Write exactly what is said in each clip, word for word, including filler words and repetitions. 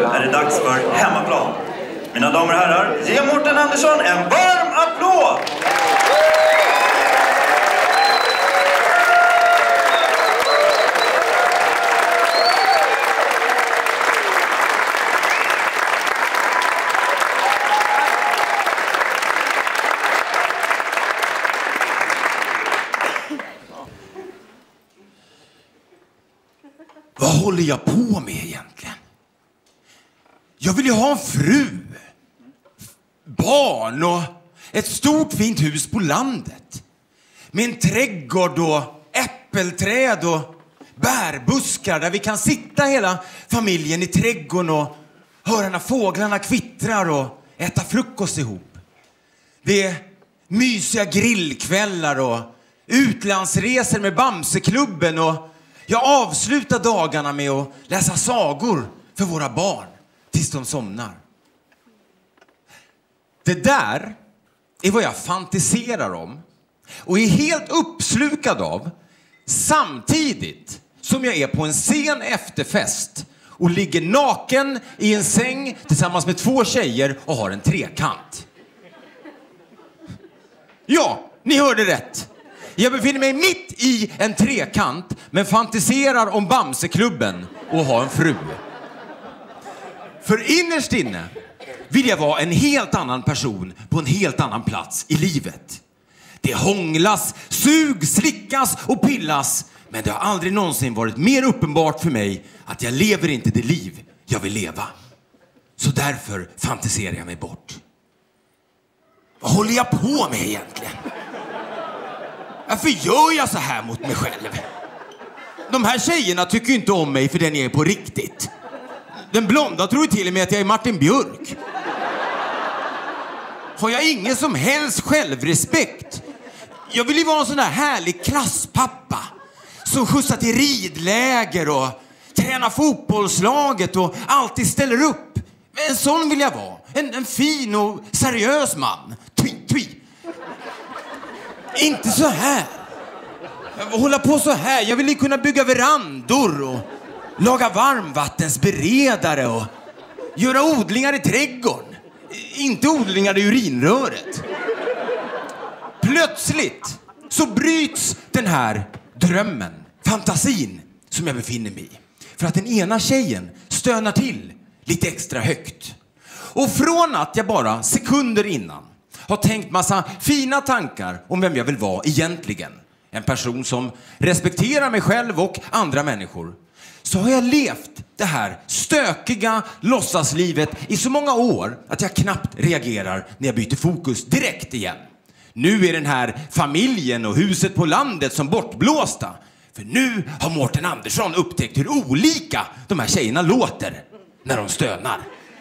är det dags för hemmaplan. Mina damer och herrar, ge Mårten Andersson en varm applåd! Vad håller jag på med egentligen? Jag vill ju ha en fru, barn och ett stort fint hus på landet. Med en trädgård och äppelträd och bärbuskar där vi kan sitta hela familjen i trädgården och höra när fåglarna kvittrar och äta frukost ihop. Det är mysiga grillkvällar och utlandsresor med Bamseklubben och jag avslutar dagarna med att läsa sagor för våra barn tills de somnar. Det där är vad jag fantiserar om och är helt uppslukad av samtidigt som jag är på en sen efterfest och ligger naken i en säng tillsammans med två tjejer och har en trekant. Ja, ni hörde rätt. Jag befinner mig mitt i en trekant men fantiserar om Bamseklubben och har en fru. För innerst inne vill jag vara en helt annan person på en helt annan plats i livet. Det hånglas, sug, slickas och pillas, men det har aldrig någonsin varit mer uppenbart för mig att jag lever inte det liv jag vill leva. Så därför fantiserar jag mig bort. Vad håller jag på med egentligen? Varför gör jag så här mot mig själv? De här tjejerna tycker inte om mig för den jag är på riktigt. Den blonda tror till och med att jag är Martin Björk. Har jag ingen som helst självrespekt? Jag vill ju vara en sån där härlig klasspappa som skjutsar till ridläger och tränar fotbollslaget och alltid ställer upp. En sån vill jag vara. En, en fin och seriös man. Twi, twi. Inte så här. Jag håller på så här. Jag vill ju kunna bygga verandor och laga varmvattensberedare och göra odlingar i trädgården. Inte odlingar i urinröret. Plötsligt så bryts den här drömmen, fantasin som jag befinner mig i. För att den ena tjejen stönar till lite extra högt. Och från att jag bara sekunder innan har tänkt massa fina tankar om vem jag vill vara egentligen. En person som respekterar mig själv och andra människor. Så har jag levt det här stökiga låtsaslivet i så många år att jag knappt reagerar när jag byter fokus direkt igen. Nu är den här familjen och huset på landet som bortblåsta. För nu har Mårten Andersson upptäckt hur olika de här tjejerna låter när de stönar.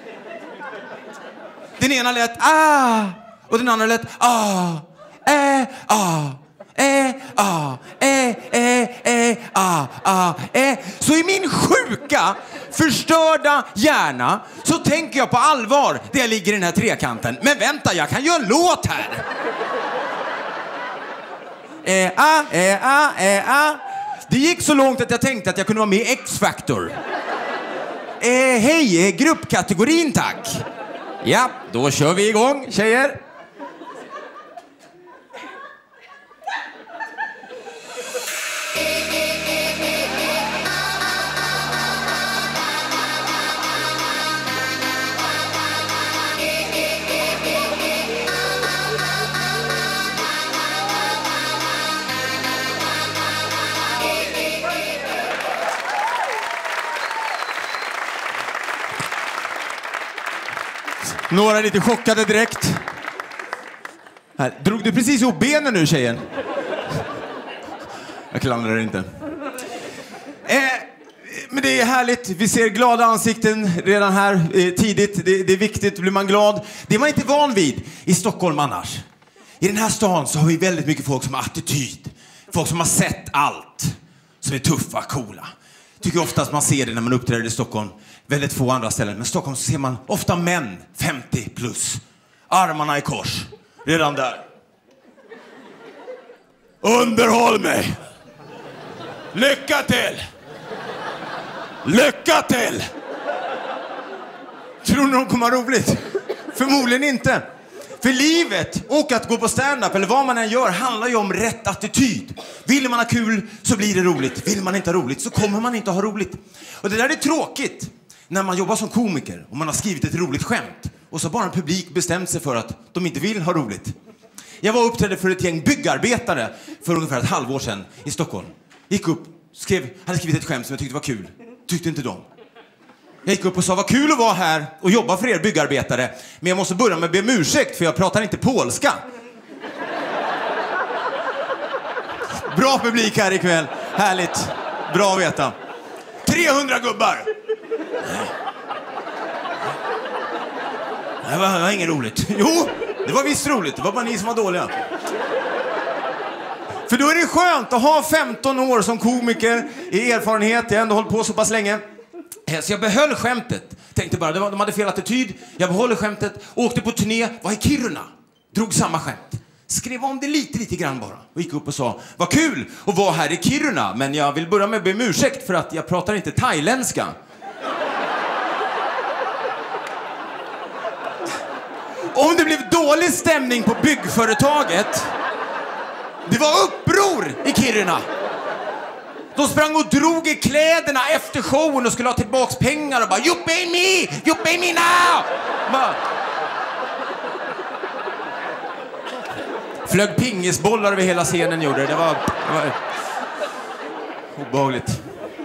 Den ena lät ah och den andra lät ah, ä, ah. Eh, ah, eh, eh, eh, ah, ah, eh. Så i min sjuka, förstörda hjärna så tänker jag på allvar där jag ligger i den här trekanten. Men vänta, jag kan göra en låt här. Eh, ah, eh, ah, eh, ah. Det gick så långt att jag tänkte att jag kunde vara med i X-Factor. Eh, hej, gruppkategorin tack. Ja, då kör vi igång, tjejer. Några är lite chockade direkt. Här, drog du precis ihop benen nu, tjejen? Jag klandrar inte. Eh, men det är härligt. Vi ser glada ansikten redan här eh, tidigt. Det, det är viktigt, blir man glad. Det är man inte van vid i Stockholm annars. I den här stan så har vi väldigt mycket folk som har attityd. Folk som har sett allt. Som är tuffa, coola. Tycker oftast man ser det när man uppträder i Stockholm. Väldigt få andra ställen. Men i Stockholm så ser man ofta män, femtio plus. Armarna i kors. Redan där. Underhåll mig. Lycka till. Lycka till. Tror ni de kommer ha roligt? Förmodligen inte. För livet och att gå på stand-up eller vad man än gör handlar ju om rätt attityd. Vill man ha kul så blir det roligt. Vill man inte ha roligt så kommer man inte ha roligt. Och det där är tråkigt när man jobbar som komiker och man har skrivit ett roligt skämt och så bara en publik bestämt sig för att de inte vill ha roligt. Jag var uppträdde för ett gäng byggarbetare för ungefär ett halvår sedan i Stockholm. Gick upp, skrev, hade skrivit ett skämt som jag tyckte var kul. Tyckte inte de. Jag gick upp och sa, vad kul att vara här och jobba för er byggarbetare. Men jag måste börja med att be om ursäkt för jag pratar inte polska. Bra publik här ikväll. Härligt. Bra att veta. trehundra gubbar. Det var, det var inget roligt. Jo, det var visst roligt. Det var bara ni som var dåliga. För då är det skönt att ha femton år som komiker i erfarenhet. Jag har ändå hållit på så pass länge. Så jag behöll skämtet. Tänkte bara, de hade fel attityd. Jag behöll skämtet. Åkte på turné, var i Kiruna. Drog samma skämt. Skrev om det lite, lite grann bara. Och gick upp och sa, vad kul att vara här i Kiruna. Men jag vill börja med att be om ursäkt för att jag pratar inte thailändska. Om det blev dålig stämning på byggföretaget. Det var uppror i Kiruna. De sprang och drog i kläderna efter showen och skulle ha tillbaks pengar och bara, you pay me, you pay me now. Bara. Flög pingisbollar över hela scenen gjorde det. Det var, det var obehagligt.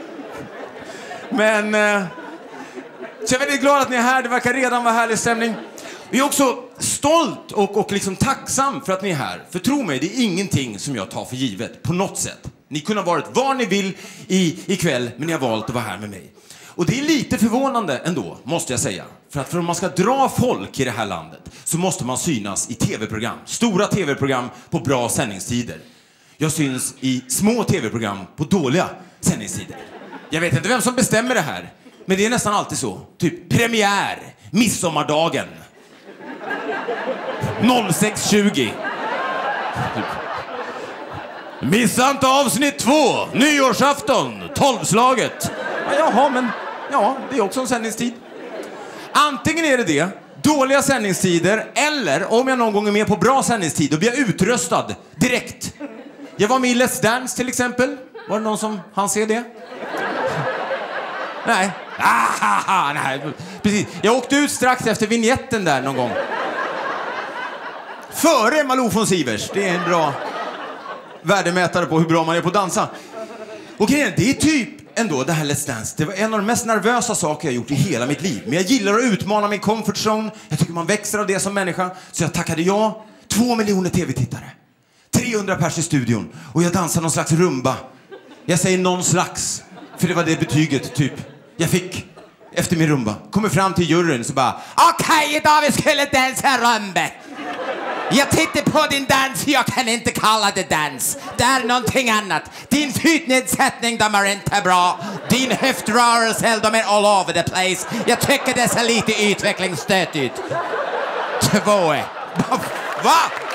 Men eh, så jag är väldigt glad att ni är här. Det verkar redan vara härlig stämning. Jag är också stolt och, och liksom tacksam för att ni är här. För tro mig, det är ingenting som jag tar för givet på något sätt. Ni kunde ha varit var ni vill i, ikväll, men ni har valt att vara här med mig. Och det är lite förvånande ändå, måste jag säga. För att för om man ska dra folk i det här landet så måste man synas i tv-program. Stora tv-program på bra sändningstider. Jag syns i små tv-program på dåliga sändningstider. Jag vet inte vem som bestämmer det här, men det är nästan alltid så. Typ premiär, midsommardagen. sex tjugo. Missa inte avsnitt två, nyårsafton, tolvslaget. Ja, jaha, men ja, det är också en sändningstid. Antingen är det det, dåliga sändningstider, eller om jag någon gång är med på bra sändningstid, då blir jag utröstad direkt. Jag var med i Let's Dance till exempel. Var det någon som hann se det? Nej. Ah, nej. Precis. Jag åkte ut strax efter vignetten där någon gång. Före Malou von Sivers. Det är en bra värdemätare på hur bra man är på att dansa. Och grejen, det är typ ändå det här Let's Dance. Det var en av de mest nervösa saker jag gjort i hela mitt liv. Men jag gillar att utmana min comfort zone. Jag tycker man växer av det som människa. Så jag tackade ja. Två miljoner tv-tittare. trehundra pers i studion. Och jag dansar någon slags rumba. Jag säger någon slags. För det var det betyget typ jag fick efter min rumba. Kommer fram till juryn så bara, okej, okay, idag vi skulle dansa rumba. Jag tittar på din dans, jag kan inte kalla det dans. Det är någonting annat. Din fotnedsättning, de är inte bra. Din höftrörelse, de är all over the place. Jag tycker det ser lite utvecklingsstöt ut. Två. Va?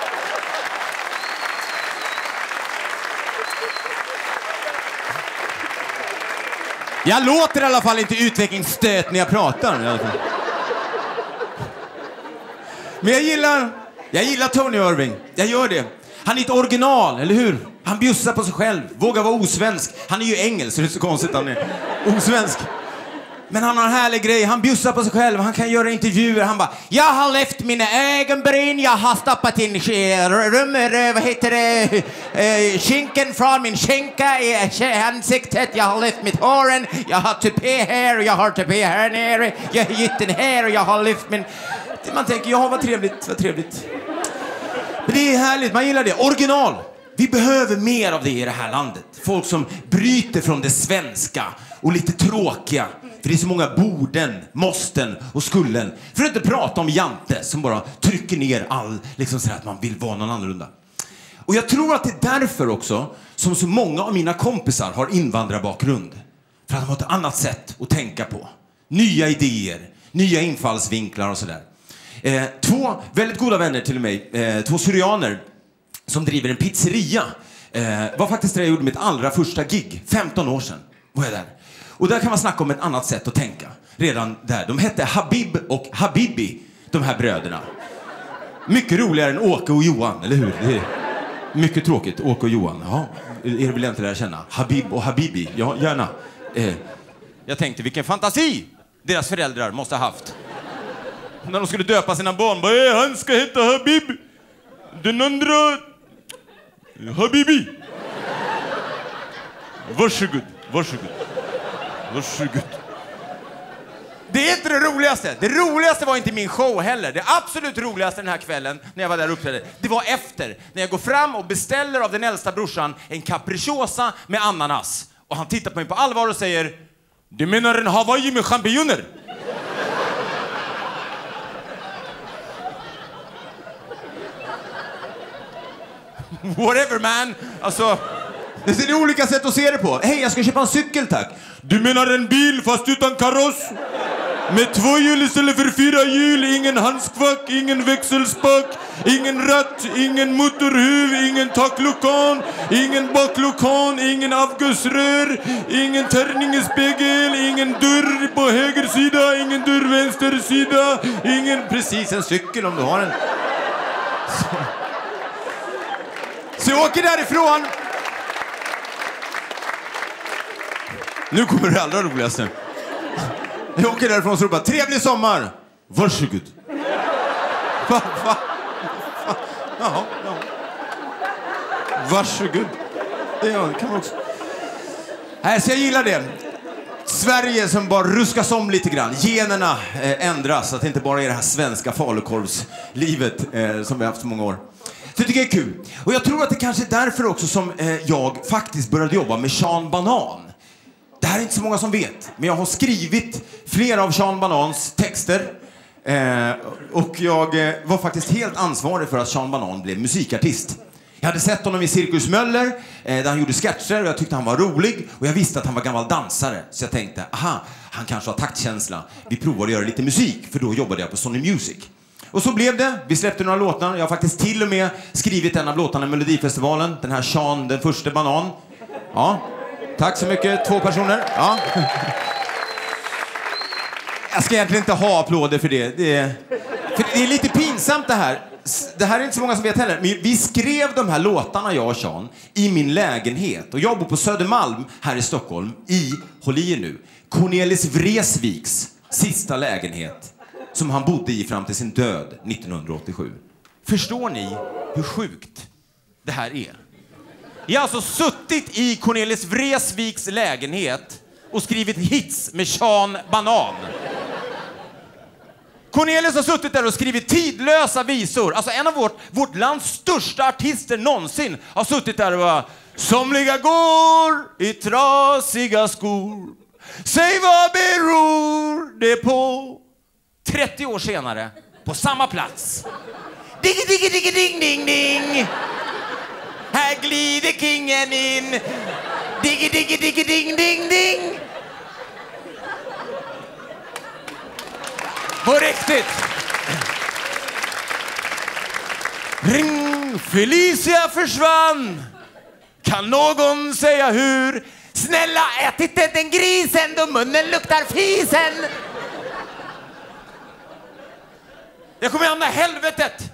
Jag låter i alla fall inte utvecklingsstöt när jag pratar. Men jag gillar... Jag gillar Tony Irving. Jag gör det. Han är ett original, eller hur? Han bjussar på sig själv. Vågar vara osvensk. Han är ju engelsk, så det är så konstigt att han är osvensk. Men han har en härlig grej. Han bjussar på sig själv. Han kan göra intervjuer. Han bara, jag har lyft mina ögonbryn. Jag har stoppat in rummer, vad heter det? Uh, skinken från min skinka i ansiktet. Jag har lyft mitt håren. Jag har tupé här och jag har tupé här nere. Jag har gitt den här och jag har lyft min... Man tänker, ja, vad trevligt, vad trevligt. Men det är härligt, man gillar det. Original. Vi behöver mer av det i det här landet. Folk som bryter från det svenska och lite tråkiga. För det är så många borden, måsten och skullen. För att inte prata om Jante som bara trycker ner all, liksom så att man vill vara någon annorlunda. Och jag tror att det är därför också som så många av mina kompisar har invandrarbakgrund. För att de har ett annat sätt att tänka på. Nya idéer, nya infallsvinklar och sådär. Eh, två väldigt goda vänner till mig, eh, två syrianer som driver en pizzeria. Eh, var faktiskt där jag gjorde mitt allra första gig, femton år sedan var jag där. Och där kan man snacka om ett annat sätt att tänka. redan där. De hette Habib och Habibi, de här bröderna. Mycket roligare än Åke och Johan, eller hur? Det är mycket tråkigt, Åke och Johan. Ja, er vill jag inte lära känna. Habib och Habibi, ja, gärna. Eh, jag tänkte, vilken fantasi deras föräldrar måste ha haft. När de skulle döpa sina barn. Bara, eh, han ska heta Habib. Den andra... Habibi. Varsågod, varsågod. Varsågod. Det är inte det roligaste. Det roligaste var inte min show heller. Det absolut roligaste den här kvällen när jag var där uppe, det var efter. När jag går fram och beställer av den äldsta brorsan en capricciosa med ananas. Och han tittar på mig på allvar och säger: du menar en Hawaii med champinjoner? Whatever, man. Alltså, det är olika sätt att se det på. Hej, jag ska köpa en cykel, tack. Du menar en bil fast utan kaross? Med två hjul istället för fyra hjul. Ingen handskvack, ingen växelspack, ingen ratt, ingen motorhuv, ingen takluckan, ingen bakluckan, ingen avgasrör, ingen tärningsspegel, ingen dörr på höger sida, ingen dörr vänster sida, ingen... Precis, en cykel om du har en. Så, Så jag åker därifrån. Nu kommer det allra roligaste. Jag åker därifrån och ropar: trevlig sommar. Varsågod. Va, va, va. Jaha, ja. Varsågod. Det kan man också. Nej, så jag gillar det. Sverige som bara ruskas om lite grann. Generna eh, ändras, så att det inte bara är det här svenska falukorvslivet eh, som vi har haft så många år. Så jag tycker det är kul. Och jag tror att det kanske är därför också som eh, jag faktiskt började jobba med Sean Banan. Det här är inte så många som vet, men jag har skrivit flera av Sean Banans texter. Eh, och jag eh, var faktiskt helt ansvarig för att Sean Banan blev musikartist. Jag hade sett honom i Cirkus Möller, eh, där han gjorde sketcher, och jag tyckte han var rolig. Och jag visste att han var gammal dansare, så jag tänkte, aha, han kanske har taktkänsla. Vi provar att göra lite musik, för då jobbade jag på Sony Music. Och så blev det. Vi släppte några låtar. Jag har faktiskt till och med skrivit en av låtarna i Melodifestivalen. Den här Sean, den första banan. Ja, tack så mycket. Två personer. Ja. Jag ska egentligen inte ha applåder för det. Det är, för det är lite pinsamt det här. Det här är inte så många som vet heller. Men vi skrev de här låtarna, jag och Sean, i min lägenhet. Och jag bor på Södermalm här i Stockholm. I, håll i er nu, Cornelis Vreeswijks sista lägenhet. Som han bodde i fram till sin död nittonhundraåttiosju. Förstår ni hur sjukt det här är? Jag har alltså suttit i Cornelis Vreeswijks lägenhet och skrivit hits med Sean Banan. Cornelis har suttit där och skrivit tidlösa visor. Alltså en av vårt, vårt lands största artister någonsin har suttit där och bara: somliga går i trasiga skor. Säg vad beror det på? trettio år senare, på samma plats. Diggi, diggi, diggi, ding, ding, ding. Här glider kingen in. Diggi, diggi, diggi, ding, ding, ding. På riktigt. Ring, Felicia försvann. Kan någon säga hur? Snälla, ät inte den grisen då munnen luktar fisen. Jag kommer hamna i helvetet.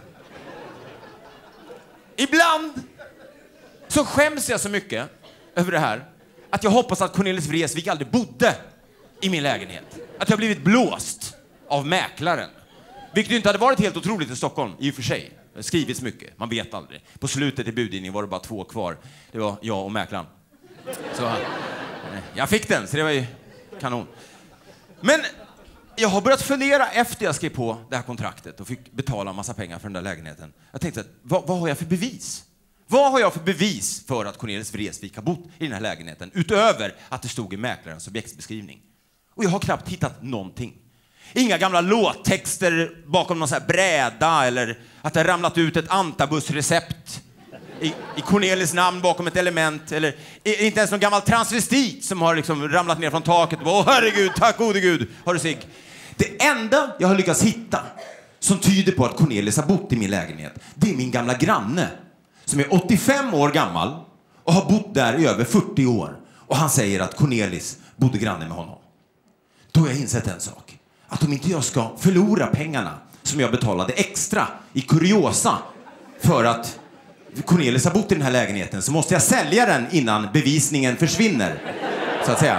Ibland så skäms jag så mycket över det här att jag hoppas att Cornelis Vreeswijk aldrig bodde i min lägenhet. Att jag blivit blåst av mäklaren. Vilket inte hade varit helt otroligt i Stockholm, i och för sig. Det har skrivits mycket, man vet aldrig. På slutet i budgivningen var det bara två kvar. Det var jag och mäklaren. Så eh, jag fick den, så det var ju kanon. Men jag har börjat fundera efter jag skrev på det här kontraktet och fick betala en massa pengar för den där lägenheten. Jag tänkte, att, vad, vad har jag för bevis? Vad har jag för bevis för att Cornelis Vreeswijk har bott i den här lägenheten? Utöver att det stod i mäklarens objektsbeskrivning. Och jag har knappt hittat någonting. Inga gamla låttexter bakom någon sån här bräda, eller att det har ramlat ut ett antabusrecept i, i Cornelis namn bakom ett element, eller i, inte ens någon gammal transvestit som har liksom ramlat ner från taket och bara, åh herregud, tack gode gud, har du sig. Det enda jag har lyckats hitta som tyder på att Cornelis har bott i min lägenhet, det är min gamla granne som är åttiofem år gammal och har bott där i över fyrtio år. Och han säger att Cornelis bodde granne med honom. då har jag insett en sak. Att om inte jag ska förlora pengarna som jag betalade extra i kuriosa för att Cornelis har bott i den här lägenheten, så måste jag sälja den innan bevisningen försvinner, så att säga.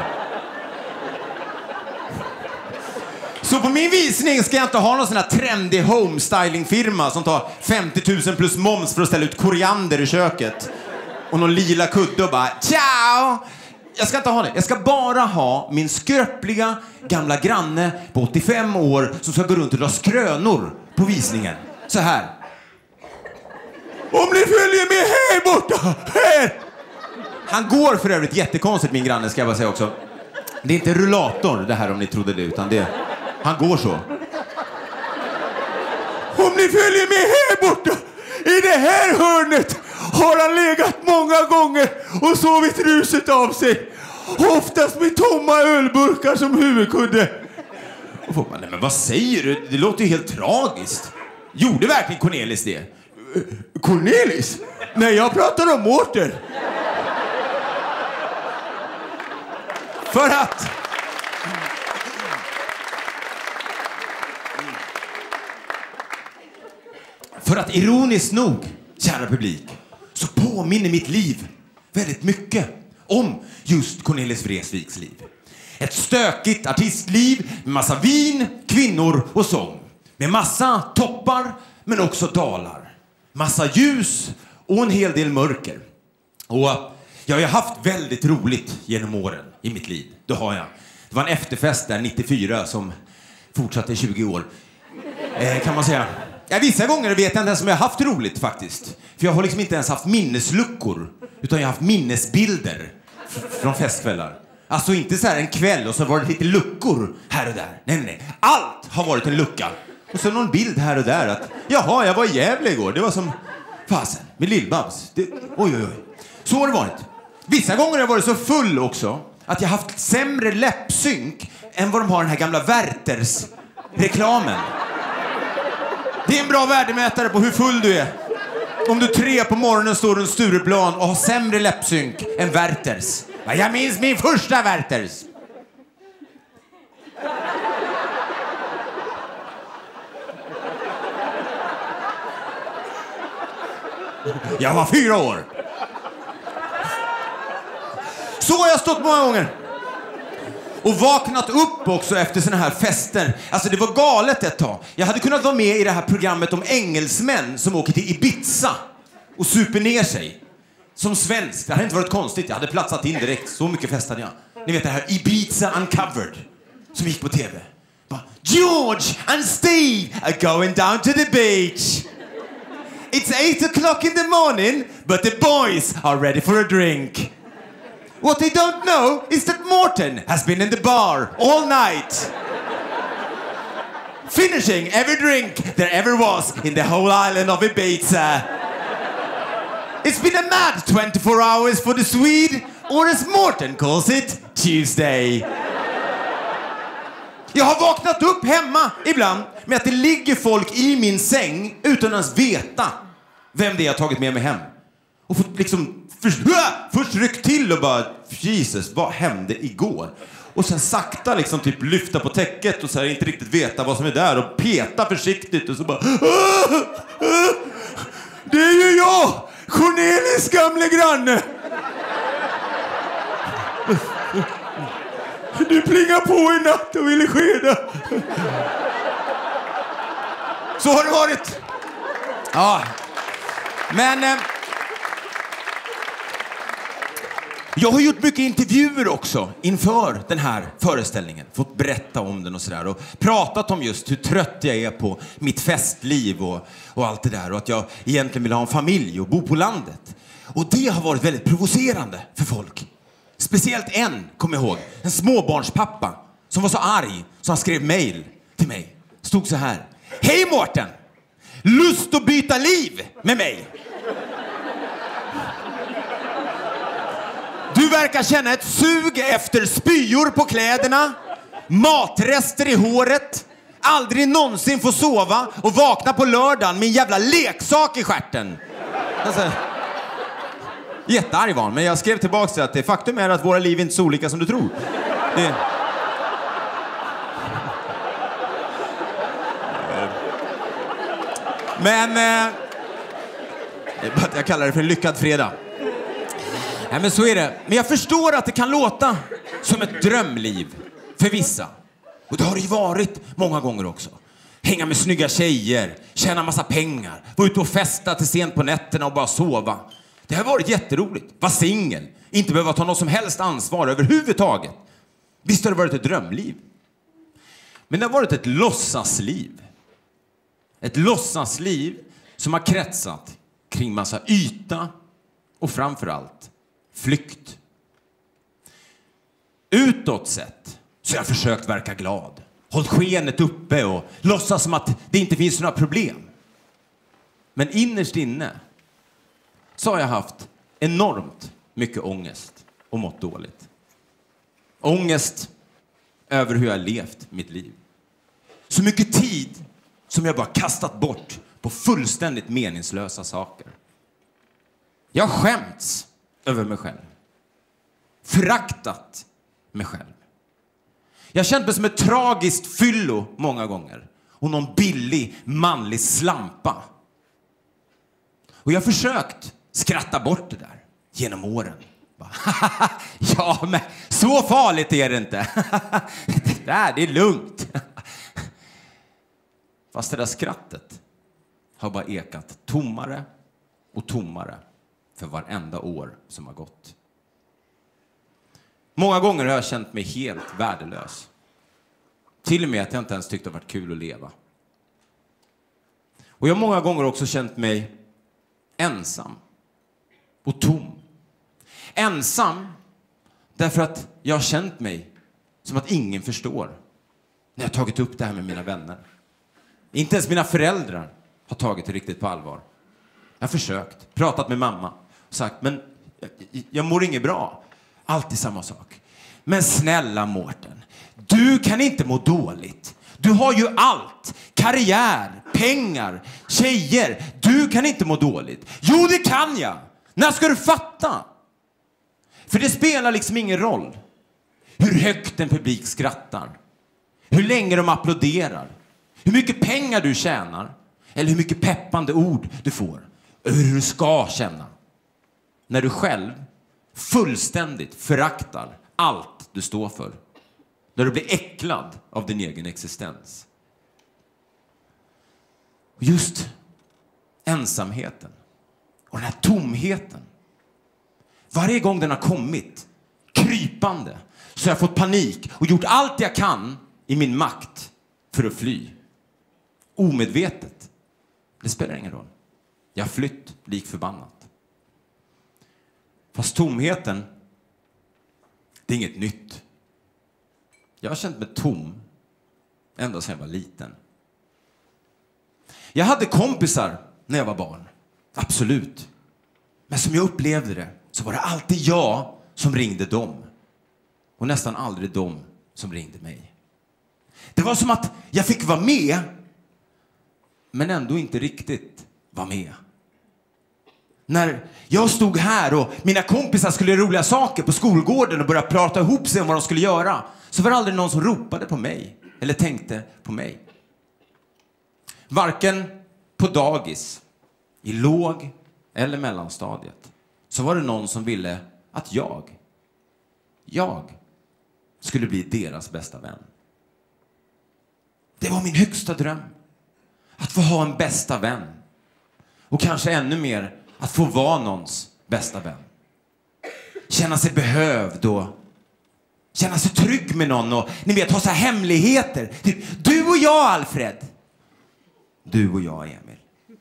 Så på min visning ska jag inte ha någon sån här trendig homestyling-firma som tar femtio tusen plus moms för att ställa ut koriander i köket. Och någon lila kudde och bara, ciao! Jag ska inte ha det. Jag ska bara ha min skröpliga gamla granne på åttiofem år som ska gå runt och dra skrönor på visningen. Så här. Om ni följer med här borta, här! Han går för övrigt jättekonstigt, min granne, ska jag bara säga också. Det är inte rullator det här, om ni trodde det, utan det... Han går så. Om ni följer med här borta, i det här hörnet, har han legat många gånger och sovit ruset av sig. Oftast med tomma ölburkar som huvudkudde. Och folk bara, nej men vad säger du? Det låter ju helt tragiskt. Gjorde verkligen Cornelis det? Cornelis? Nej, jag pratar om Mårten. För att... För att ironiskt nog, kära publik, så påminner mitt liv väldigt mycket om just Cornelis Vreeswijks liv. Ett stökigt artistliv med massa vin, kvinnor och sång. Med massa toppar men också dalar. Massa ljus och en hel del mörker. Och jag har ju haft väldigt roligt genom åren i mitt liv. Det har jag. Det var en efterfest där nittiofyra som fortsatte i tjugo år. Eh, kan man säga. Ja, vissa gånger vet jag inte ens om jag har haft roligt faktiskt. För jag har liksom inte ens haft minnesluckor. Utan jag har haft minnesbilder f- från festkvällar. Alltså inte så här en kväll och så var det lite luckor här och där. Nej, nej, nej. Allt har varit en lucka. Och så någon bild här och där att jaha, jag var i Gävle igår. Det var som fasen med Lill-Babs. Det... Oj, oj, oj. Så har det varit. Vissa gånger har jag varit så full också att jag har haft sämre läppsynk än vad de har den här gamla Werthers-reklamen. Det är en bra värdemätare på hur full du är. Om du tre på morgonen står runt Stureplan och har sämre läppsynk än Werthers. Jag minns min första Werthers. Jag var fyra år. Så har jag stått många gånger. Och vaknat upp också efter såna här fester. Alltså det var galet ett tag. Jag hade kunnat vara med i det här programmet om engelsmän som åker till Ibiza och super ner sig. Som svensk. Det hade inte varit konstigt. Jag hade platsat in direkt. Så mycket festade jag. Ni vet det här Ibiza Uncovered som gick på tv. Bara, George and Steve are going down to the beach. It's eight o'clock in the morning, but the boys are ready for a drink. What they don't know is that Mårten has been in the bar all night. Finishing every drink there ever was in the whole island of Ibiza. It's been a mad twenty-four hours for the Swede, or as Mårten calls it, Tuesday. Jag har vaknat upp hemma ibland med att det ligger folk i min säng utan att ens veta vem det är jag tagit med mig hem. Och fått liksom först, först ryckt till och bara, Jesus, vad hände igår? Och sen sakta liksom typ lyfta på täcket och så här inte riktigt veta vad som är där och peta försiktigt och så bara, Åh! Åh! Det är ju jag, Cornelis gamle granne. Du plingar på i natt och ville skeda. Så har det varit. Ja. Men eh, jag har gjort mycket intervjuer också inför den här föreställningen. Fått berätta om den och sådär. Och pratat om just hur trött jag är på mitt festliv och, och allt det där. Och att jag egentligen vill ha en familj och bo på landet. Och det har varit väldigt provocerande för folk. Speciellt en, kom jag ihåg. En småbarnspappa som var så arg så han skrev mejl till mig. Stod så här. Hej Mårten! Lust att byta liv med mig. Du verkar känna ett sug efter spyor på kläderna, matrester i håret, aldrig någonsin få sova och vakna på lördagen med en jävla leksak i stjärten. Alltså, jättearg var han, men jag skrev tillbaka att det faktum är att våra liv är inte så olika som du tror. Det... Men eh, jag kallar det för en lyckad fredag. Nej, men så är det. Men jag förstår att det kan låta som ett drömliv för vissa. Och det har det ju varit många gånger också. Hänga med snygga tjejer, tjäna massa pengar, vara ute och festa till sent på nätterna och bara sova. Det har varit jätteroligt. Var singel, inte behöva ta något som helst ansvar överhuvudtaget. Visst har det varit ett drömliv. Men det har varit ett låtsasliv. Ett låtsasliv som har kretsat kring massa yta och framförallt flykt. Utåt sett så har jag försökt verka glad. Hållt skenet uppe och låtsas som att det inte finns några problem. Men innerst inne så har jag haft enormt mycket ångest och mått dåligt. Ångest över hur jag levt mitt liv. Så mycket tid som jag bara kastat bort på fullständigt meningslösa saker. Jag har skämts över mig själv. Föraktat mig själv. Jag har känt mig som ett tragiskt fyllo många gånger. Och någon billig manlig slampa. Och jag har försökt skratta bort det där genom åren. Ja, men så farligt är det inte. Det där, det är lugnt. Fast det där skrattet har bara ekat tommare och tommare för varenda år som har gått. Många gånger har jag känt mig helt värdelös. Till och med att jag inte ens tyckte det varit kul att leva. Och jag har många gånger också känt mig ensam och tom. Ensam därför att jag har känt mig som att ingen förstår när jag har tagit upp det här med mina vänner. Inte ens mina föräldrar har tagit det riktigt på allvar. Jag har försökt, pratat med mamma och sagt, men jag, jag mår inget bra. Alltid samma sak. Men snälla Mårten, du kan inte må dåligt. Du har ju allt. Karriär, pengar, tjejer. Du kan inte må dåligt. Jo, det kan jag. När ska du fatta? För det spelar liksom ingen roll hur högt en publik skrattar. Hur länge de applåderar. Hur mycket pengar du tjänar. Eller hur mycket peppande ord du får. Eller hur du ska känna. När du själv fullständigt föraktar allt du står för. När du blir äcklad av din egen existens. Och just ensamheten och den här tomheten. Varje gång den har kommit krypande så har jag fått panik och gjort allt jag kan i min makt för att fly. Omedvetet. Det spelar ingen roll. Jag har flytt lik förbannat. Fast tomheten, det är inget nytt. Jag har känt mig tom ända sedan jag var liten. Jag hade kompisar när jag var barn. Absolut. Men som jag upplevde det så var det alltid jag som ringde dem. Och nästan aldrig de som ringde mig. Det var som att jag fick vara med men ändå inte riktigt vara med. När jag stod här och mina kompisar skulle göra roliga saker på skolgården och börja prata ihop sig om vad de skulle göra, så var det aldrig någon som ropade på mig eller tänkte på mig. Varken på dagis, i låg eller mellanstadiet, så var det någon som ville att jag, jag skulle bli deras bästa vän. Det var min högsta dröm. Att få ha en bästa vän. Och kanske ännu mer att få vara någons bästa vän. Känna sig behövd och känna sig trygg med någon och ni vet, ha så här hemligheter. Du och jag, Alfred. Du och jag, Emil.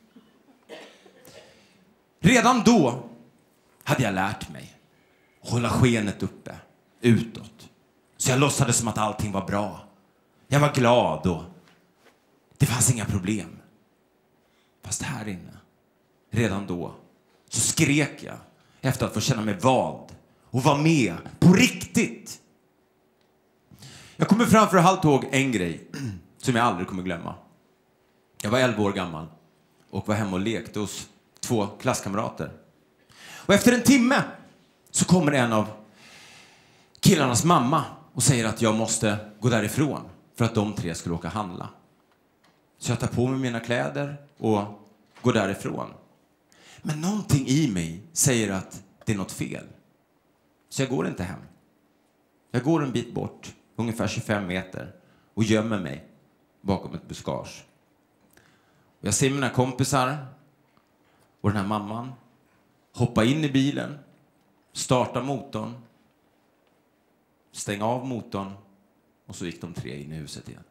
Redan då hade jag lärt mig att hålla skenet uppe, utåt. Så jag låtsades som att allting var bra. Jag var glad och det fanns inga problem. Fast här inne, redan då, så skrek jag efter att få känna mig vald och vara med på riktigt. Jag kommer framför allt ihåg en grej som jag aldrig kommer glömma. Jag var elva år gammal och var hemma och lekte hos två klasskamrater. Och efter en timme så kommer en av killarnas mamma och säger att jag måste gå därifrån för att de tre skulle åka handla. Så jag tar på mig mina kläder och gå därifrån. Men någonting i mig säger att det är något fel. Så jag går inte hem. Jag går en bit bort, ungefär tjugofem meter, och gömmer mig bakom ett buskage. Och jag ser mina kompisar och den här mamman hoppa in i bilen, starta motorn, stänga av motorn, och så gick de tre in i huset igen.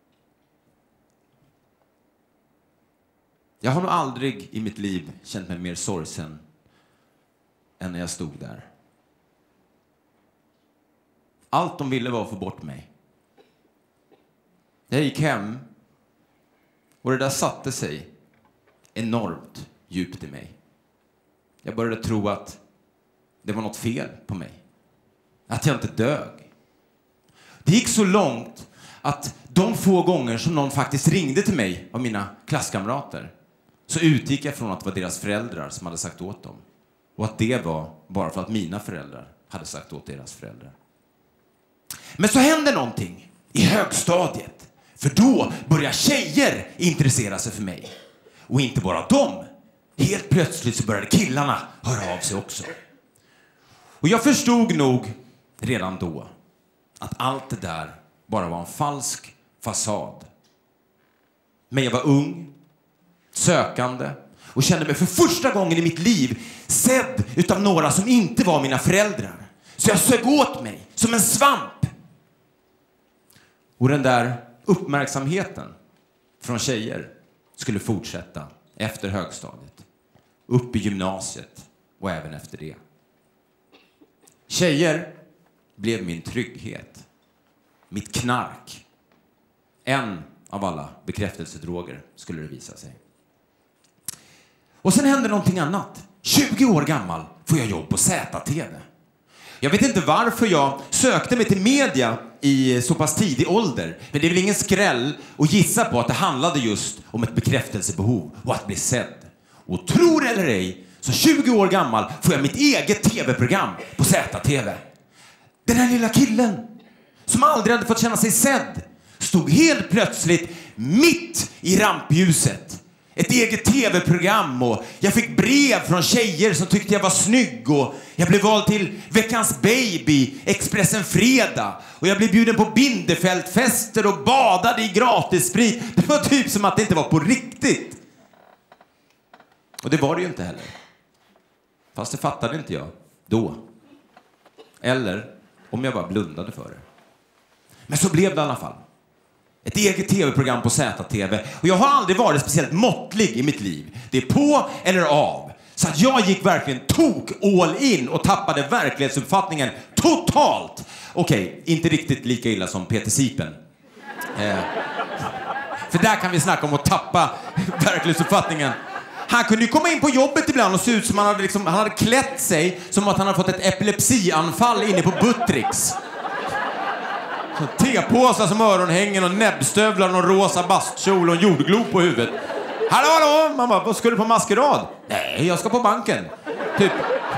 Jag har nog aldrig i mitt liv känt mig mer sorgsen än när jag stod där. Allt de ville var att få bort mig. Jag gick hem och det där satte sig enormt djupt i mig. Jag började tro att det var något fel på mig. Att jag inte dög. Det gick så långt att de få gånger som någon faktiskt ringde till mig av mina klasskamrater, så utgick jag från att det var deras föräldrar som hade sagt åt dem. Och att det var bara för att mina föräldrar hade sagt åt deras föräldrar. Men så hände någonting i högstadiet. För då börjar tjejer intressera sig för mig. Och inte bara dem. Helt plötsligt så började killarna höra av sig också. Och jag förstod nog redan då att allt det där bara var en falsk fasad. Men jag var ung, sökande och kände mig för första gången i mitt liv sedd utav några som inte var mina föräldrar. Så jag sög åt mig som en svamp. Och den där uppmärksamheten från tjejer skulle fortsätta efter högstadiet, upp i gymnasiet och även efter det. Tjejer blev min trygghet, mitt knark. En av alla bekräftelsedroger skulle det visa sig. Och sen hände någonting annat. tjugo år gammal får jag jobb på Z T V. Jag vet inte varför jag sökte mig till media i så pass tidig ålder. Men det är väl ingen skräll att gissa på att det handlade just om ett bekräftelsebehov och att bli sedd. Och tror eller ej, så tjugo år gammal får jag mitt eget tv-program på Z T V. Den här lilla killen som aldrig hade fått känna sig sedd stod helt plötsligt mitt i rampljuset. Ett eget tv-program, och jag fick brev från tjejer som tyckte jag var snygg, och jag blev vald till Veckans Baby, Expressen Fredag, och jag blev bjuden på Bindefältfester och badade i gratissprit. Det var typ som att det inte var på riktigt. Och det var det ju inte heller. Fast det fattade inte jag då. Eller om jag bara blundade för det. Men så blev det i alla fall. Ett eget tv-program på Z T V. Och jag har aldrig varit speciellt måttlig i mitt liv. Det är på eller av. Så att jag gick verkligen tok all in och tappade verklighetsuppfattningen totalt. Okej, okay, inte riktigt lika illa som Peter Sipen. Eh, för där kan vi snacka om att tappa verklighetsuppfattningen. Han kunde ju komma in på jobbet ibland och se ut som han hade, liksom, han hade klätt sig som att han hade fått ett epilepsianfall inne på Buttricks. Tepåsar som öronhängen och näbbstövlar och en rosa bastkjol och en jordglob på huvudet. Hallå, hallå! Man bara, vad ska du på maskerad? Nej, jag ska på banken. Typ.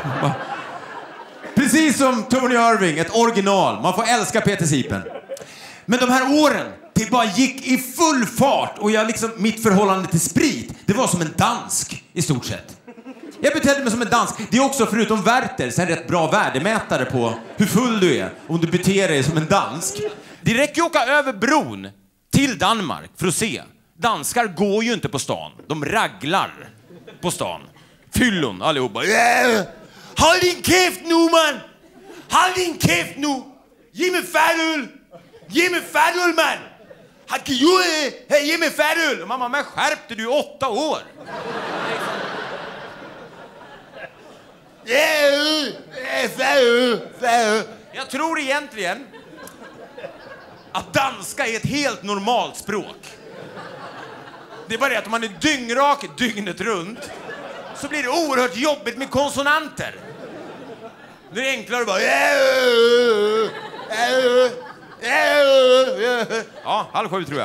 Precis som Tony Irving, ett original. Man får älska Peter Sipen. Men de här åren, det bara gick i full fart. Och jag liksom, mitt förhållande till sprit, det var som en dansk i stort sett. Jag betedde mig som en dansk. Det är också, förutom Werther, så är det rätt bra värdemätare på hur full du är om du beter dig som en dansk. Det räcker ju att åka över bron till Danmark för att se. Danskar går ju inte på stan. De raglar på stan. Fyllon allihopa. Yeah! Håll din käft nu, man! Håll din käft nu! Ge mig färöl! Ge mig färöl, man! Hey, ge mig färöl! Och mamma, men skärpte du åtta år? Jag tror egentligen att danska är ett helt normalt språk. Det är bara det att om man är dyngrak dygnet runt så blir det oerhört jobbigt med konsonanter. Det är enklare bara... Ja, halv sju tror jag.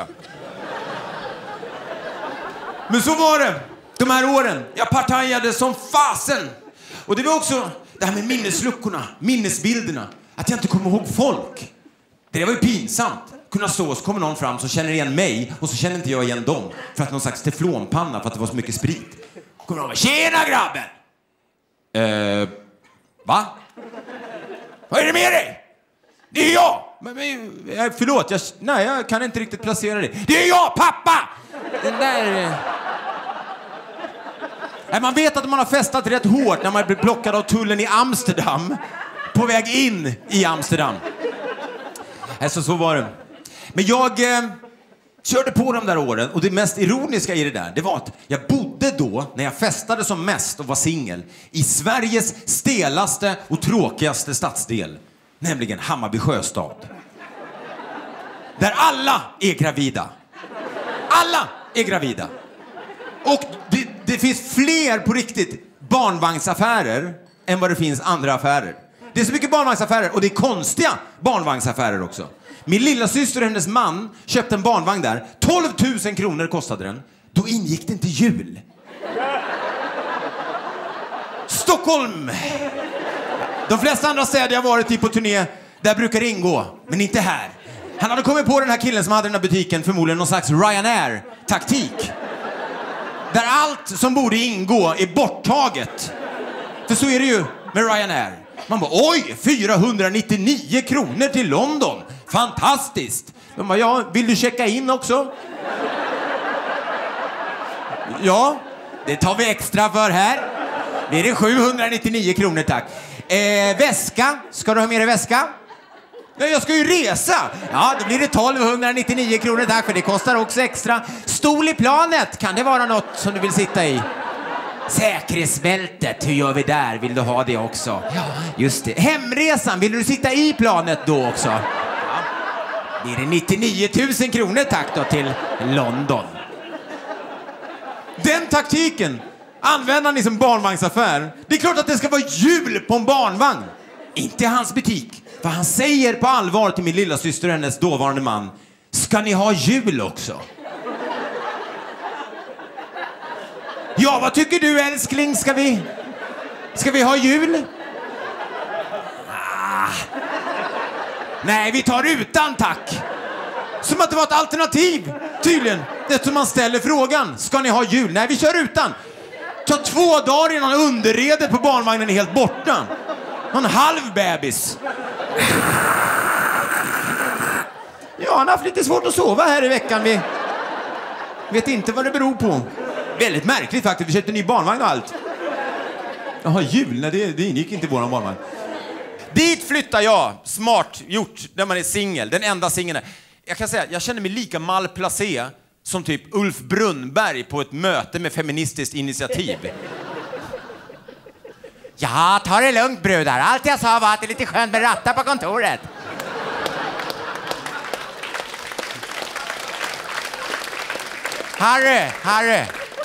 Men så var det. De här åren. Jag partajade som fasen. Och det var också det här med minnesluckorna, minnesbilderna. Att jag inte kommer ihåg folk. Det var ju pinsamt. kunna stå, så kommer någon fram som känner igen mig och så känner inte jag igen dem för att någon slags teflonpanna för att det var så mycket sprit. Kommer någon och tjena grabben! Eh, va? Vad är det med dig? Det är jag! Men, men, förlåt, jag, nej, jag kan inte riktigt placera det. Det är jag, pappa! Den där... Nej, man vet att man har festat rätt hårt när man blir plockad av tullen i Amsterdam på väg in i Amsterdam. Alltså, så var det. Men jag eh, körde på de där åren och det mest ironiska i det där, det var att jag bodde då, när jag festade som mest och var singel, i Sveriges stelaste och tråkigaste stadsdel, nämligen Hammarby Sjöstad. Där alla är gravida. Alla är gravida. Och det, det finns fler på riktigt barnvagnsaffärer än vad det finns andra affärer. Det är så mycket barnvagnsaffärer och det är konstiga barnvagnsaffärer också. Min lilla syster och hennes man köpte en barnvagn där. tolv tusen kronor kostade den. Då ingick det inte jul. Stockholm! De flesta andra städer jag varit i på turné, där brukar det ingå. Men inte här. Han hade kommit på den här killen som hade den här butiken, förmodligen någon slags Ryanair-taktik. Där allt som borde ingå är borttaget. För så är det ju med Ryanair. Man bara, oj, fyrahundranittionio kronor till London. Fantastiskt. De bara, ja, vill du checka in också? Ja, det tar vi extra för här. Det är det sjuhundranittionio kronor, tack. Eh, väska, ska du ha med dig väska? Ja, jag ska ju resa. Ja, då blir det tolvhundranittionio kronor, tack, för det kostar också extra. Stol i planet, kan det vara något som du vill sitta i? Säkerhetsbältet, hur gör vi där? Vill du ha det också? Ja, just det. Hemresan, vill du sitta i planet då också? Ja. Det är det nittionio tusen kronor, tack då, till London. Den taktiken använder ni som barnvagnsaffär. Det är klart att det ska vara jul på en barnvagn. Inte i hans butik. För han säger på allvar till min lilla syster och hennes dåvarande man: ska ni ha jul också? Ja, vad tycker du, älskling? Ska vi, ska vi ha jul? Ah. Nej, vi tar utan, tack. Som att det var ett alternativ, tydligen. Eftersom man ställer frågan, ska ni ha jul? Nej, vi kör utan. Ta två dagar innan underredet på barnvagnen är helt borta. En halv bebis. Ja, han har haft lite svårt att sova här i veckan. Vi vet inte vad det beror på. Väldigt märkligt faktiskt, vi köpte en ny barnvagn och allt. Jaha, jul, nej, det, det ingick inte i våran barnvagn. Dit flyttar jag, smart gjort, när man är singel, den enda singeln. Jag kan säga, jag känner mig lika malplacé som typ Ulf Brunnberg på ett möte med Feministiskt initiativ. Ja, ta det lugnt, brudar. Allt jag sa var att det är lite skönt med rattar på kontoret. Harry, Harry.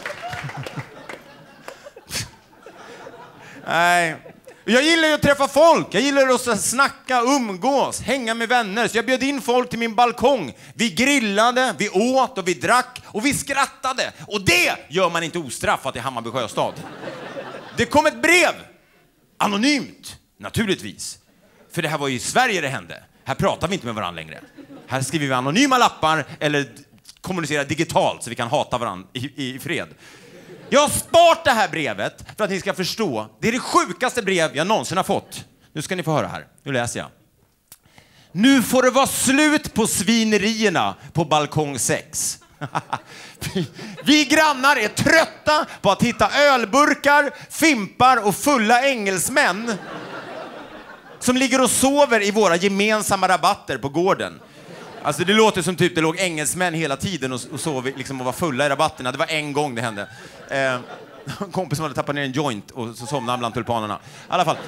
Nej. Jag gillar ju att träffa folk. Jag gillar att snacka, umgås, hänga med vänner. Så jag bjöd in folk till min balkong. Vi grillade, vi åt och vi drack och vi skrattade. Och det gör man inte ostraffat i Hammarby Sjöstad. Det kom ett brev. Anonymt, naturligtvis. För det här var ju i Sverige det hände. Här pratar vi inte med varandra längre. Här skriver vi anonyma lappar eller kommunicerar digitalt så vi kan hata varandra i, i fred. Jag har sparat det här brevet för att ni ska förstå. Det är det sjukaste brev jag någonsin har fått. Nu ska ni få höra här. Nu läser jag. Nu får det vara slut på svinerierna på balkong sex. vi, vi grannar är trötta på att hitta ölburkar, fimpar och fulla engelsmän som ligger och sover i våra gemensamma rabatter på gården. Alltså det låter som typ det låg engelsmän hela tiden och, och sov liksom och var fulla i rabatterna. Det var en gång det hände. Eh, en kompis som hade tappat ner en joint och så somnade bland tulpanerna. I alla fall.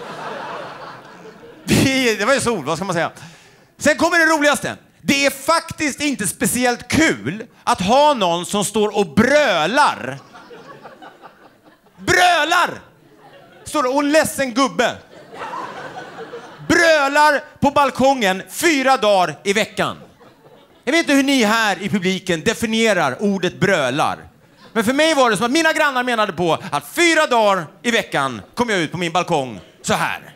Det, det var ju sol, vad ska man säga? Sen kommer det roligaste. Det är faktiskt inte speciellt kul att ha någon som står och brölar. Brölar! Står det, och en ledsen gubbe. Brölar på balkongen fyra dagar i veckan. Jag vet inte hur ni här i publiken definierar ordet brölar. Men för mig var det som att mina grannar menade på att fyra dagar i veckan kom jag ut på min balkong så här.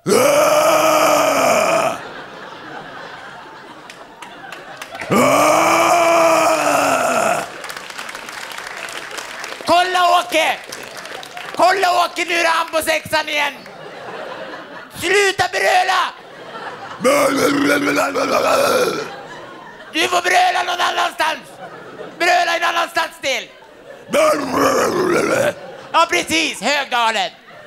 Kolla Åke! Kolla Åke, nu är han på sexan igen! Sluta bröla! Du får bröla någon annanstans! Bröla i en annan stadsdel! Ja precis, Högdalen!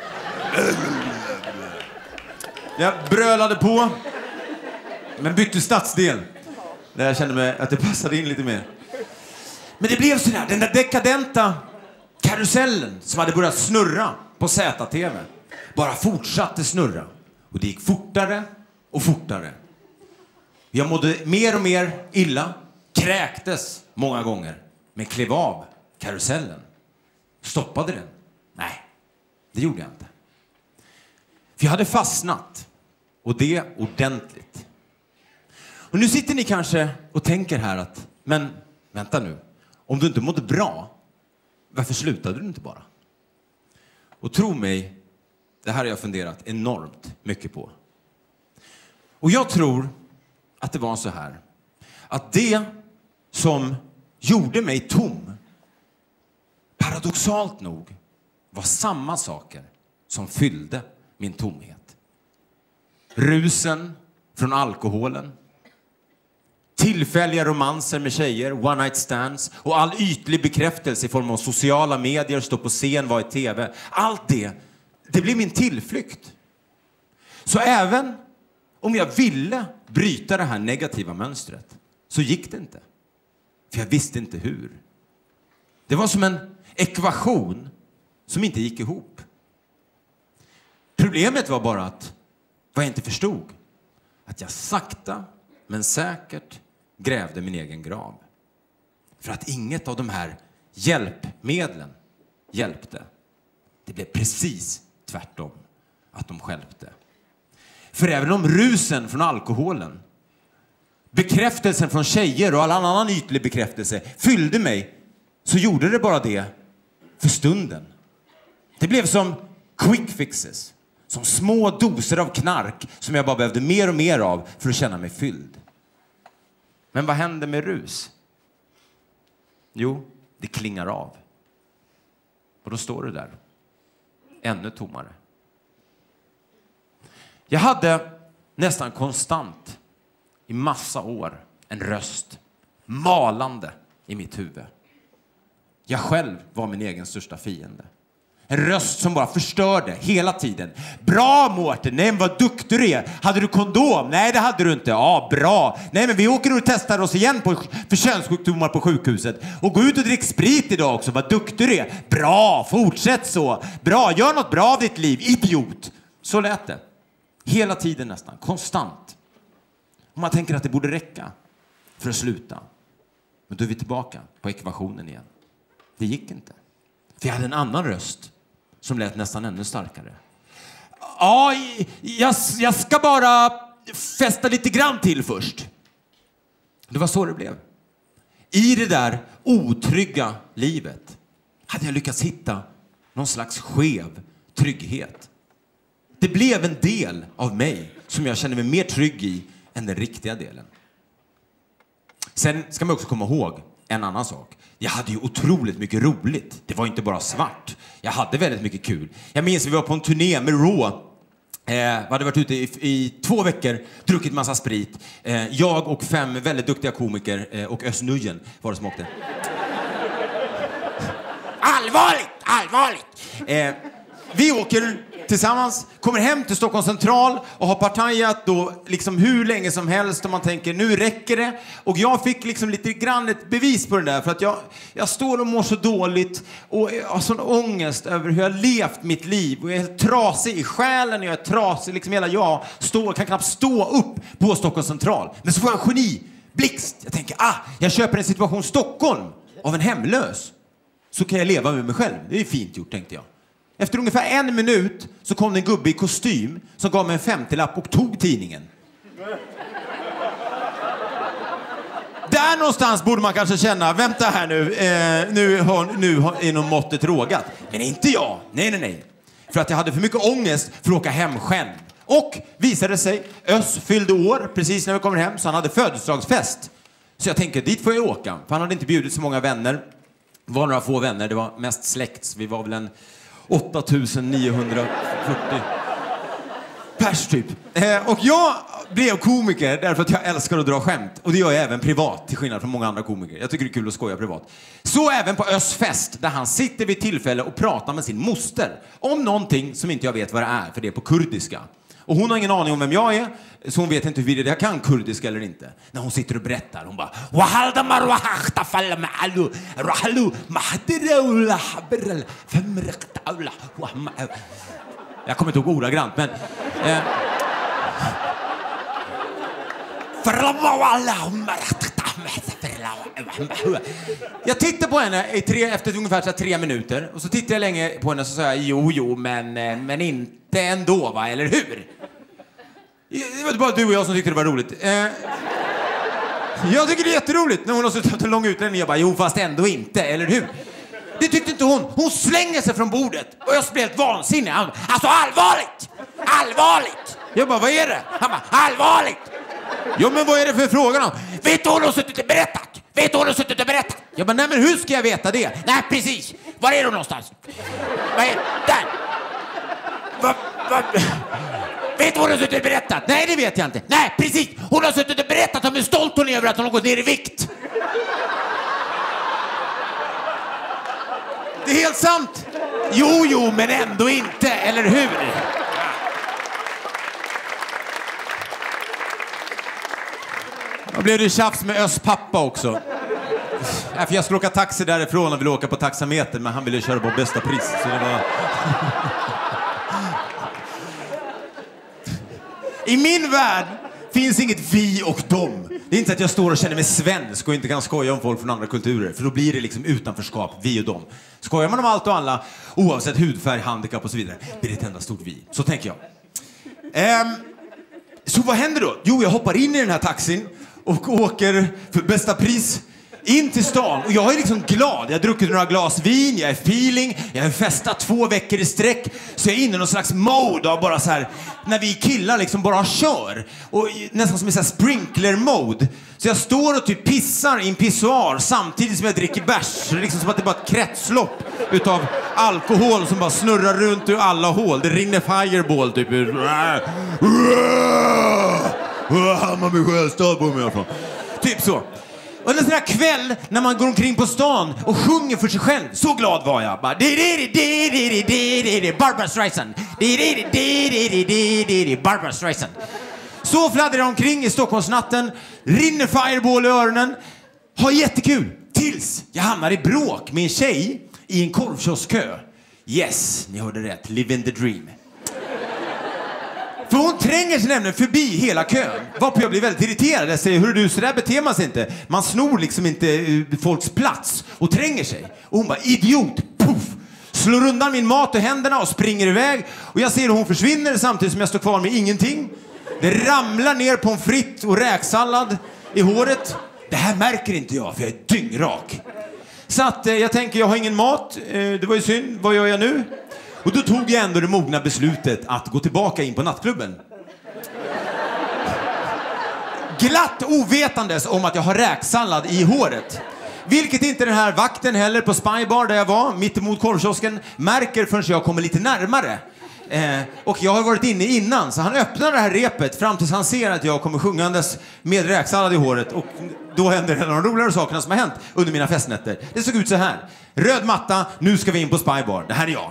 Jag brölade på, men bytte stadsdel. Där jag kände mig att det passade in lite mer. Men det blev sådär, den där dekadenta karusellen som hade börjat snurra på Z T V bara fortsatte snurra. Och det gick fortare och fortare. Jag mådde mer och mer illa, kräktes många gånger, men klev av karusellen. Stoppade den? Nej, det gjorde jag inte. För jag hade fastnat, och det ordentligt. Och nu sitter ni kanske och tänker här att, men vänta nu, om du inte mådde bra, varför slutade du inte bara? Och tro mig, det här har jag funderat enormt mycket på. Och jag tror att det var så här, att det som gjorde mig tom, paradoxalt nog, var samma saker som fyllde min tomhet. Rusen från alkoholen, tillfälliga romanser med tjejer, one night stands och all ytlig bekräftelse i form av sociala medier, stå på scen, vara i tv. Allt det, det blev min tillflykt. Så även om jag ville bryta det här negativa mönstret så gick det inte. För jag visste inte hur. Det var som en ekvation som inte gick ihop. Problemet var bara att vad jag inte förstod, att jag sakta men säkert grävde min egen grav. För att inget av de här hjälpmedlen hjälpte. Det blev precis tvärtom, att de stjälpte. För även om rusen från alkoholen, bekräftelsen från tjejer och all annan ytlig bekräftelse fyllde mig, så gjorde det bara det för stunden. Det blev som quick fixes. Som små doser av knark som jag bara behövde mer och mer av för att känna mig fylld. Men vad händer med rus? Jo, det klingar av. Och då står det där. Ännu tommare. Jag hade nästan konstant i massa år en röst malande i mitt huvud. Jag själv var min egen största fiende. En röst som bara förstörde hela tiden. Bra Mårten, nej men vad duktig du är. Hade du kondom? Nej det hade du inte. Ja, bra. Nej men vi åker och testar oss igen på, för könssjukdomar på sjukhuset. Och gå ut och drick sprit idag också. Vad duktig du är. Bra, fortsätt så. Bra, gör något bra av ditt liv. Idiot. Så lät det. Hela tiden nästan, konstant. Och man tänker att det borde räcka för att sluta. Men då är vi tillbaka på ekvationen igen. Det gick inte. För jag hade en annan röst som lät nästan ännu starkare. Ja, jag, jag ska bara festa lite grann till först. Det var så det blev. I det där otrygga livet hade jag lyckats hitta någon slags skev trygghet. Det blev en del av mig som jag kände mig mer trygg i än den riktiga delen. Sen ska man också komma ihåg en annan sak. Jag hade ju otroligt mycket roligt. Det var inte bara svart. Jag hade väldigt mycket kul. Jag minns att vi var på en turné med Raw. Eh, vi hade varit ute i, i två veckor, druckit massa sprit. Eh, jag och fem väldigt duktiga komiker eh, och Özz Nujen var det som åkte. Allvarligt, allvarligt! Eh, vi åker tillsammans, kommer hem till Stockholms central och har partajat då liksom hur länge som helst och man tänker nu räcker det. Och jag fick liksom lite grann ett bevis på det där för att jag, jag står och mår så dåligt och jag har sån ångest över hur jag har levt mitt liv och jag är helt trasig i själen och jag är trasig, liksom hela jag står, kan knappt stå upp på Stockholms central. Men så får jag en geni, blixt, jag tänker ah, jag köper en situation Stockholm av en hemlös så kan jag leva med mig själv, det är fint gjort tänkte jag. Efter ungefär en minut så kom det en gubbe i kostym som gav mig en femtiolapp och tog tidningen. Där någonstans borde man kanske känna, vänta här nu, eh, nu, har, nu har, är nog måttet rågat. Men inte jag, nej nej nej. För att jag hade för mycket ångest för att åka hem själv Och visade sig, Öss fyllde år precis när vi kommer hem, så han hade födelsedagsfest. Så jag tänker, dit får jag åka. För han hade inte bjudit så många vänner. Det var några få vänner, det var mest släkt. Vi var väl en åtta tusen niohundrafyrtio pers typ. Eh, och jag blev komiker därför att jag älskar att dra skämt. Och det gör jag även privat, till skillnad från många andra komiker. Jag tycker det är kul att skoja privat. Så även på Öss fest, där han sitter vid tillfälle och pratar med sin moster om någonting som inte jag vet vad det är, för det är på kurdiska. Och hon har ingen aning om vem jag är, så hon vet inte huruvida jag kan kurdiska eller inte. När hon sitter och berättar, hon bara... Jag kommer inte ihåg ordagrant, men... Eh, jag tittar på henne i tre, efter ungefär så tre minuter. Och så tittar jag länge på henne och så säger jag, jo, jo, men, men inte ändå, va? Eller hur? Det var bara du och jag som tyckte det var roligt. Eh, jag tycker det är jätteroligt när hon har suttit en lång utredning. Jag bara, jo, fast ändå inte, eller hur? Det tyckte inte hon. Hon slänger sig från bordet. Och jag spelar helt vansinnig. Han, alltså allvarligt! Allvarligt! Jag bara, vad är det? Han bara, allvarligt! Jo, men vad är det för frågan om? Vet du vad hon har suttit och berättat? Vet du vad hon har suttit och berättat? Jag bara, nej men hur ska jag veta det? Nej, precis. Var är du någonstans? Vad är där? Va, va? Vet du vad hon har suttit och berättat? Nej, det vet jag inte. Nej, precis. Hon har suttit och berättat om hur stolt hon är över att hon har gått ner i vikt. Det är helt sant. Jo, jo, men ändå inte, eller hur? Då blev det tjafs med Öss pappa också. Ja, för jag skulle åka taxi därifrån och ville åka på taxameter, men han ville köra på bästa pris. Så det var... I min värld finns inget vi och dem. Det är inte att jag står och känner mig svensk och inte kan skoja om folk från andra kulturer. För då blir det liksom utanförskap, vi och dem. Skojar man om allt och alla, oavsett hudfärg, handikapp och så vidare, blir det ett enda stort vi. Så tänker jag. Ehm, så vad händer då? Jo, jag hoppar in i den här taxin och åker för bästa pris in till stan. Och jag är liksom glad. Jag har druckit några glas vin, jag är feeling, jag har festat två veckor i sträck. Så jag är inne i någon slags mode av bara så här, när vi killar liksom bara kör. Och nästan som en sån här sprinkler-mode. Så jag står och typ pissar i en pissoar samtidigt som jag dricker bärs. Så det är liksom som att det är bara ett kretslopp utav alkohol som bara snurrar runt ur alla hål. Det rinner fireball typ ur... Hammarby Sjöstad på mig ifrån. Typ så. Och en sån här kväll när man går omkring på stan och sjunger för sig själv. Så glad var jag. Bara Barbra Streisand. Barbra Streisand. Så fladdrar jag omkring i Stockholmsnatten. Rinner fireball i öronen. Har jättekul. Tills jag hamnar i bråk med en tjej i en korvkioskkö. Yes, ni hörde rätt. Living the dream. För hon tränger sig nämligen förbi hela kön. Varpå jag blir väldigt irriterad. Jag säger, hur du, så där beter man sig inte. Man snor liksom inte uh, folks plats och tränger sig. Och hon bara, idiot, puff. Slår undan min mat och händerna och springer iväg. Och jag ser hur hon försvinner samtidigt som jag står kvar med ingenting. Det ramlar ner pommes frites och räksallad i håret. Det här märker inte jag, för jag är dyngrak. Så att uh, jag tänker, jag har ingen mat. Uh, det var ju synd, vad gör jag nu? Och då tog jag ändå det mogna beslutet att gå tillbaka in på nattklubben. Glatt ovetandes om att jag har räksallad i håret. Vilket inte den här vakten heller på Spybar där jag var, mitt emot korvkiosken, märker förrän jag kommer lite närmare. Eh, och jag har varit inne innan, så han öppnar det här repet fram tills han ser att jag kommer sjungandes med räksallad i håret. Och då händer en av de roligare sakerna som har hänt under mina festnätter. Det såg ut så här. Röd matta, nu ska vi in på Spybar. Det här är jag.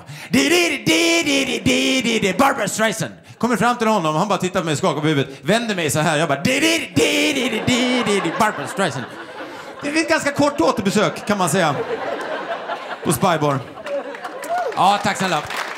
Barbra Streisand. Kommer fram till honom, han bara tittar på mig och skakar på huvudet. Vänder mig så här, jag bara Barbra Streisand. Det är ett ganska kort återbesök kan man säga. På Spybar. Ja, tack snälla.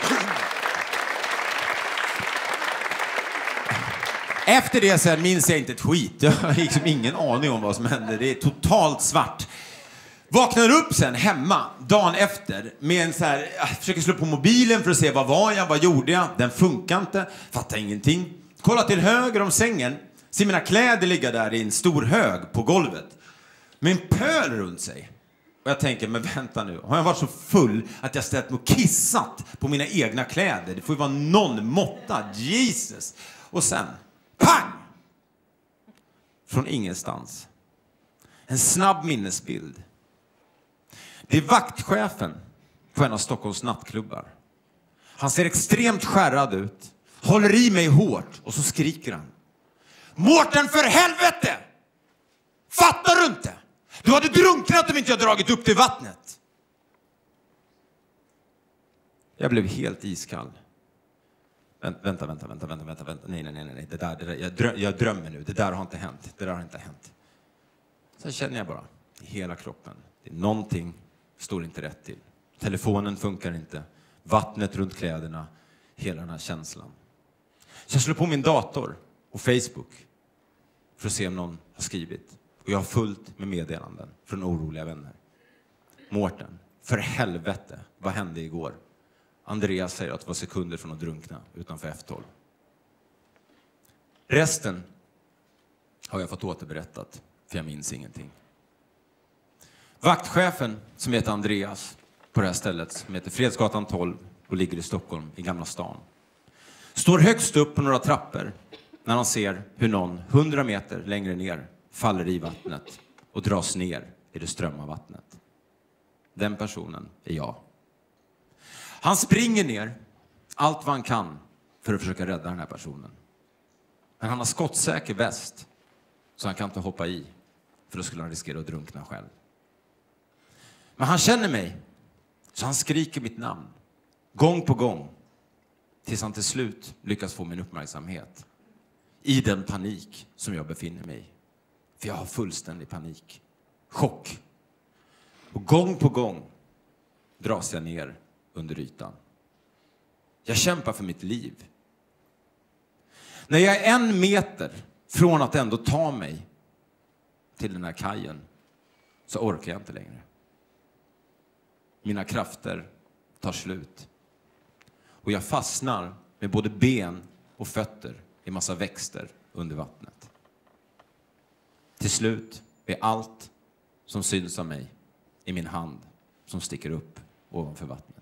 Efter det sen minns jag inte ett skit. Jag har liksom ingen aning om vad som hände. Det är totalt svart. Vaknar upp sen hemma dagen efter med en så här, jag försöker slå på mobilen för att se vad var jag, vad gjorde jag. Den funkar inte, fattar ingenting. Kolla till höger om sängen, ser mina kläder ligga där i en stor hög på golvet med en pöl runt sig. Och jag tänker, men vänta nu. Har jag varit så full att jag ställt mig och kissat på mina egna kläder? Det får ju vara någon måtta. Jesus! Och sen, pang! Från ingenstans. En snabb minnesbild. Det är vaktchefen på en av Stockholms nattklubbar. Han ser extremt skärrad ut. Håller i mig hårt. Och så skriker han. Mårten, för helvete! Fattar du inte? Du hade drunknat om inte jag dragit upp till vattnet. Jag blev helt iskall. Vänta, vänta, vänta, vänta, vänta, vänta, vänta. Nej, nej, nej, nej. Det där, det där, jag, dröm, jag drömmer nu. Det där har inte hänt. Det där har inte hänt. Sen känner jag bara i hela kroppen. Det är någonting står inte rätt till. Telefonen funkar inte. Vattnet runt kläderna. Hela den här känslan. Så jag slår på min dator och Facebook för att se om någon har skrivit. Och jag har fullt med meddelanden från oroliga vänner. Mårten, för helvete, vad hände igår? Andreas säger att det var sekunder från att drunkna utanför F tolv. Resten har jag fått återberättat, för jag minns ingenting. Vaktchefen, som heter Andreas, på det här stället, som heter Fredsgatan tolv och ligger i Stockholm, i Gamla stan, står högst upp på några trappor när han ser hur någon hundra meter längre ner faller i vattnet och dras ner i det strömma vattnet. Den personen är jag. Han springer ner allt vad han kan för att försöka rädda den här personen. Men han har skottsäker väst så han kan inte hoppa i, för då skulle han riskera att drunkna själv. Men han känner mig så han skriker mitt namn gång på gång tills han till slut lyckas få min uppmärksamhet i den panik som jag befinner mig i. För jag har fullständig panik. Chock. Och gång på gång dras jag ner under ytan. Jag kämpar för mitt liv. När jag är en meter från att ändå ta mig till den här kajen så orkar jag inte längre. Mina krafter tar slut. Och jag fastnar med både ben och fötter i massa växter under vattnet. Till slut är allt som syns av mig i min hand som sticker upp ovanför vattnet.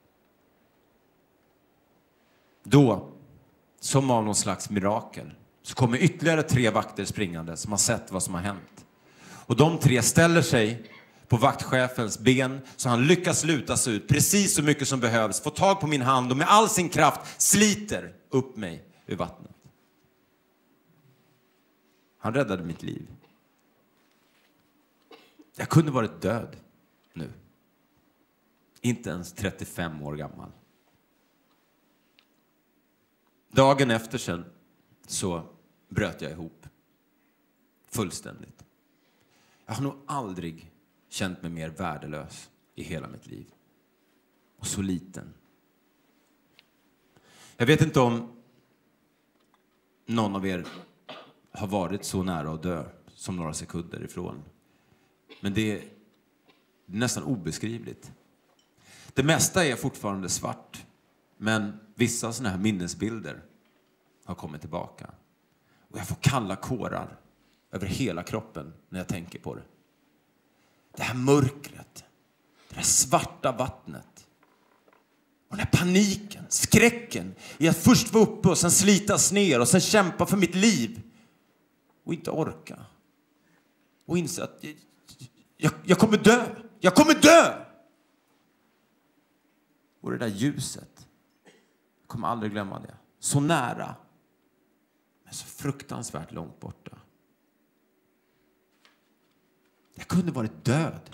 Då, som av någon slags mirakel, så kommer ytterligare tre vakter springande som har sett vad som har hänt. Och de tre ställer sig på vaktchefens ben så han lyckas luta sig ut precis så mycket som behövs, få tag på min hand och med all sin kraft sliter upp mig ur vattnet. Han räddade mitt liv. Jag kunde varit död nu. Inte ens trettiofem år gammal. Dagen efter sen så bröt jag ihop. Fullständigt. Jag har nog aldrig känt mig mer värdelös i hela mitt liv. Och så liten. Jag vet inte om någon av er har varit så nära att dö som några sekunder ifrån. Men det är nästan obeskrivligt. Det mesta är fortfarande svart. Men vissa såna här minnesbilder har kommit tillbaka. Och jag får kalla kårar över hela kroppen när jag tänker på det. Det här mörkret. Det här svarta vattnet. Och den här paniken, skräcken i att först vara uppe och sen slitas ner och sen kämpa för mitt liv. Och inte orka. Och inse att jag, jag, jag kommer dö. Jag kommer dö! Och det där ljuset. Jag kommer aldrig glömma det. Så nära. Men så fruktansvärt långt borta. Jag kunde varit död.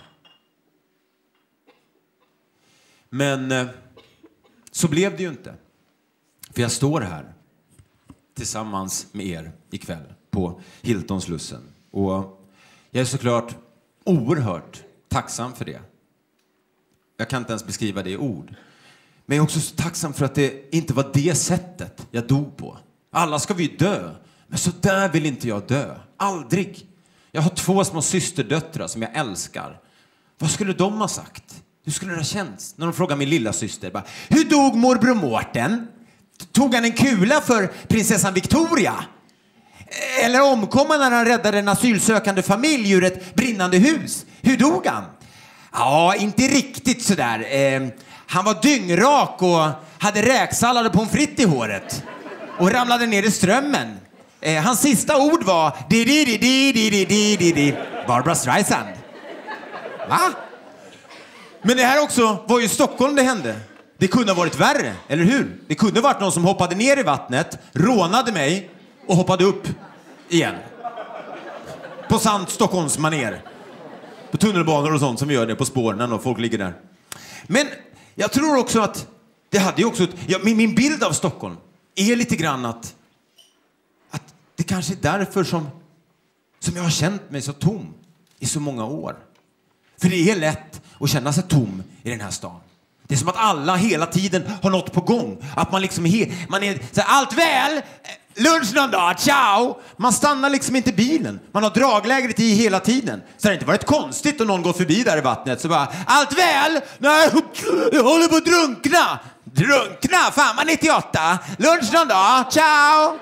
Men eh, så blev det ju inte. För jag står här tillsammans med er ikväll på Hiltonslussen. Och jag är såklart oerhört tacksam för det. Jag kan inte ens beskriva det i ord. Men jag är också så tacksam för att det inte var det sättet jag dog på. Alla ska vi dö. Men så där vill inte jag dö. Aldrig. Jag har två små systerdöttrar som jag älskar. Vad skulle de ha sagt? Hur skulle det ha känts när de frågar min lilla syster? Bara, hur dog morbror Mårten? Tog han en kula för prinsessan Victoria? Eller omkom han när han räddade en asylsökande familj ur ett brinnande hus? Hur dog han? Ja, inte riktigt sådär. Eh, han var dyngrak och hade räksallad och pommes frites i håret. Och ramlade ner i strömmen. Eh, hans sista ord var di di di di di di di di Barbra Streisand. Va? Men det här också var ju i Stockholm det hände. Det kunde ha varit värre, eller hur? Det kunde ha varit någon som hoppade ner i vattnet, rånade mig och hoppade upp igen. På sant Stockholms maner. På tunnelbanor och sånt som vi gör det på spåren och folk ligger där. Men jag tror också att det hade ju också... Ja, min, min bild av Stockholm är lite grann att... Att det kanske är därför som... Som jag har känt mig så tom i så många år. För det är lätt att känna sig tom i den här stan. Det är som att alla hela tiden har något på gång. Att man liksom är... Man är så här, allt väl... Lunch någon dag, ciao! Man stannar liksom inte bilen. Man har draglägret i hela tiden. Så det har inte varit konstigt om någon går förbi där i vattnet. Så bara, allt väl? Nej, jag håller på att drunkna. Drunkna? Fan, man är nittioåtta. Lunch någon dag, ciao!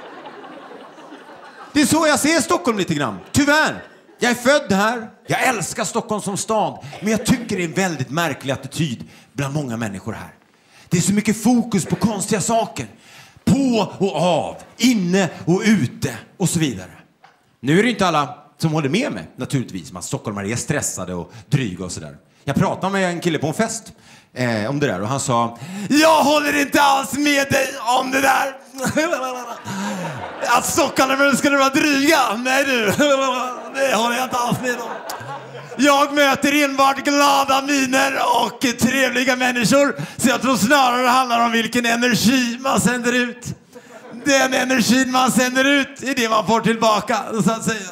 Det är så jag ser Stockholm lite grann. Tyvärr. Jag är född här. Jag älskar Stockholm som stad. Men jag tycker det är en väldigt märklig attityd bland många människor här. Det är så mycket fokus på konstiga saker. På och av, inne och ute och så vidare. Nu är det inte alla som håller med mig, naturligtvis. Man stockholmare är stressade och dryga och sådär. Jag pratade med en kille på en fest eh, om det där och han sa: jag håller inte alls med dig om det där. Att stockholmare ska vara dryga. Nej du, det håller jag inte alls med om. Jag möter enbart glada miner och trevliga människor. Så jag tror snarare det handlar om vilken energi man sänder ut. Den energin man sänder ut är det man får tillbaka, så att säga.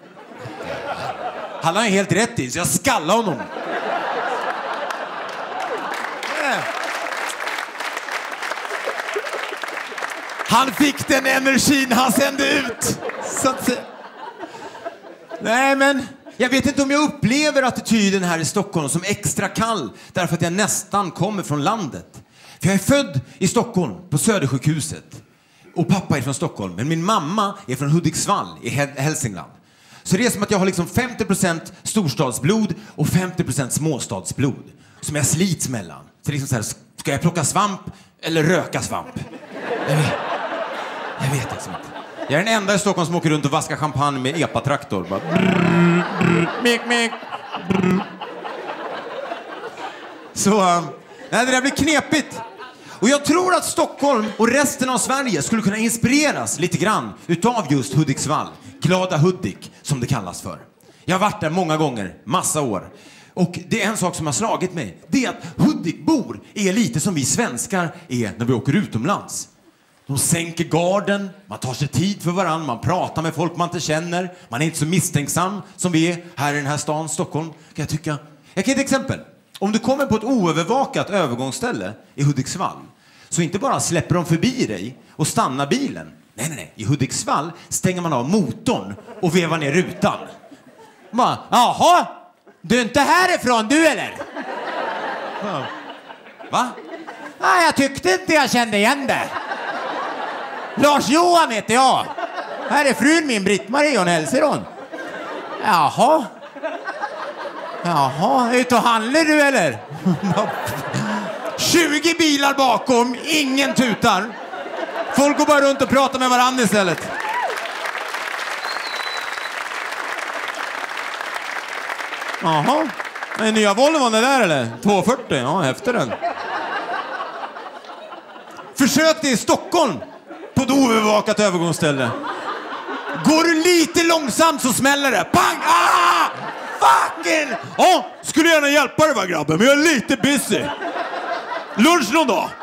Han har helt rätt i, så jag skallar honom. Han fick den energin han sände ut, så att säga. Nej, men... Jag vet inte om jag upplever attityden här i Stockholm som extra kall därför att jag nästan kommer från landet. För jag är född i Stockholm på Södersjukhuset. Och pappa är från Stockholm. Men min mamma är från Hudiksvall i Hälsingland. Så det är som att jag har liksom femtio procent storstadsblod och femtio procent småstadsblod. Som jag slits mellan. Så liksom så här, ska jag plocka svamp eller röka svamp? Jag vet, jag vet liksom inte. Jag är den enda i Stockholm som åker runt och vaskar champagne med epatraktor. Bara... Brrr, brrr, mek, mek, brrr. Så, uh, nej, det där blir knepigt. Och jag tror att Stockholm och resten av Sverige skulle kunna inspireras lite grann utav just Hudiksvall. Glada Hudik, som det kallas för. Jag har varit där många gånger, massa år. Och det är en sak som har slagit mig. Det är att Hudikbor är lite som vi svenskar är när vi åker utomlands. De sänker garden, man tar sig tid för varann, man pratar med folk man inte känner. Man är inte så misstänksam som vi är här i den här stan, Stockholm, kan jag tycka. Jag kan ge ett exempel. Om du kommer på ett oövervakat övergångsställe i Hudiksvall, så inte bara släpper de förbi dig och stannar bilen. Nej, nej, nej. I Hudiksvall stänger man av motorn och vevar ner rutan. Bara, jaha, du är inte härifrån du eller? Ja. Va? Nej, jag tyckte inte jag kände igen det. Lars-Johan heter jag. Här är frun min, Britt-Marie, hon hälsar hon. Jaha. Jaha, ut och handlar du eller? tjugo bilar bakom, ingen tutar. Folk går bara runt och pratar med varandra istället. Jaha, är nya Volvon det där eller? tvåhundrafyrtio, ja, efter den. Försök det i Stockholm på ett oövervakat övergångsställe. Går du lite långsamt så smäller det. Pang! Ah! Fucking! Ja, skulle gärna hjälpa dig va grabben, men jag är lite busy. Lunch någon dag.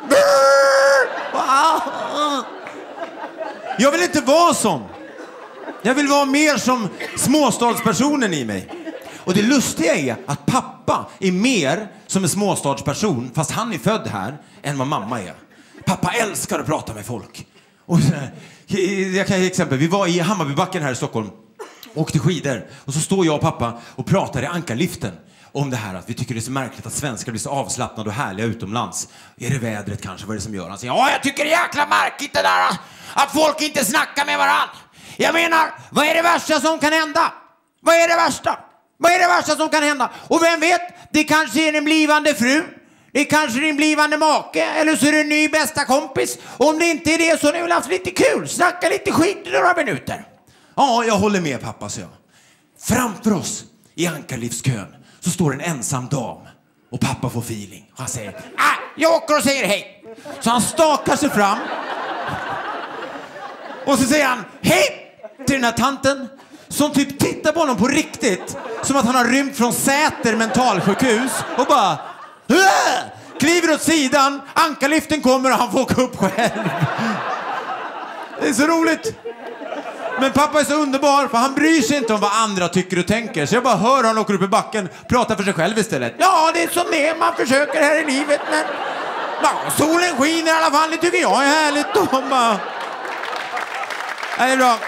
Jag vill inte vara sån. Jag vill vara mer som småstadspersonen i mig. Och det lustiga är att pappa är mer som en småstadsperson, fast han är född här, än vad mamma är. Pappa älskar att prata med folk. Och så, jag kan ge exempel. Vi var i Hammarbybacken här i Stockholm. Åkte skidor. Och så står jag och pappa och pratar i ankarliften om det här att vi tycker det är så märkligt att svenskar blir så avslappnade och härliga utomlands. Är det vädret kanske? Vad är det som gör? Han säger, ja, jag tycker det är jäkla märkligt det där att folk inte snackar med varandra. Jag menar, vad är det värsta som kan hända? Vad är det värsta? Vad är det värsta som kan hända? Och vem vet, Det kanske är din blivande fru. Det är kanske din blivande make. Eller så är det en ny bästa kompis. Om det inte är det så har ni väl haft lite kul. Snacka lite skit i några minuter. Ja, jag håller med pappa, så jag. Framför oss i ankarlivskön så står en ensam dam. Och pappa får feeling. Han säger, ah, jag åker och säger hej. så han stakar sig fram. Och så säger han hej till den här tanten. Som typ tittar på honom på riktigt. Som att han har rymt från Säter mentalsjukhus. Och bara Åh! Kliver åt sidan. Ankarliften kommer och han får åka upp själv. Det är så roligt. Men pappa är så underbar, för han bryr sig inte om vad andra tycker och tänker. Så jag bara hör han åker upp i backen, pratar för sig själv istället. Ja, det är som det är. Man försöker här i livet, men ja, solen skiner i alla fall. Det tycker jag är härligt. Och bara... Det är bra.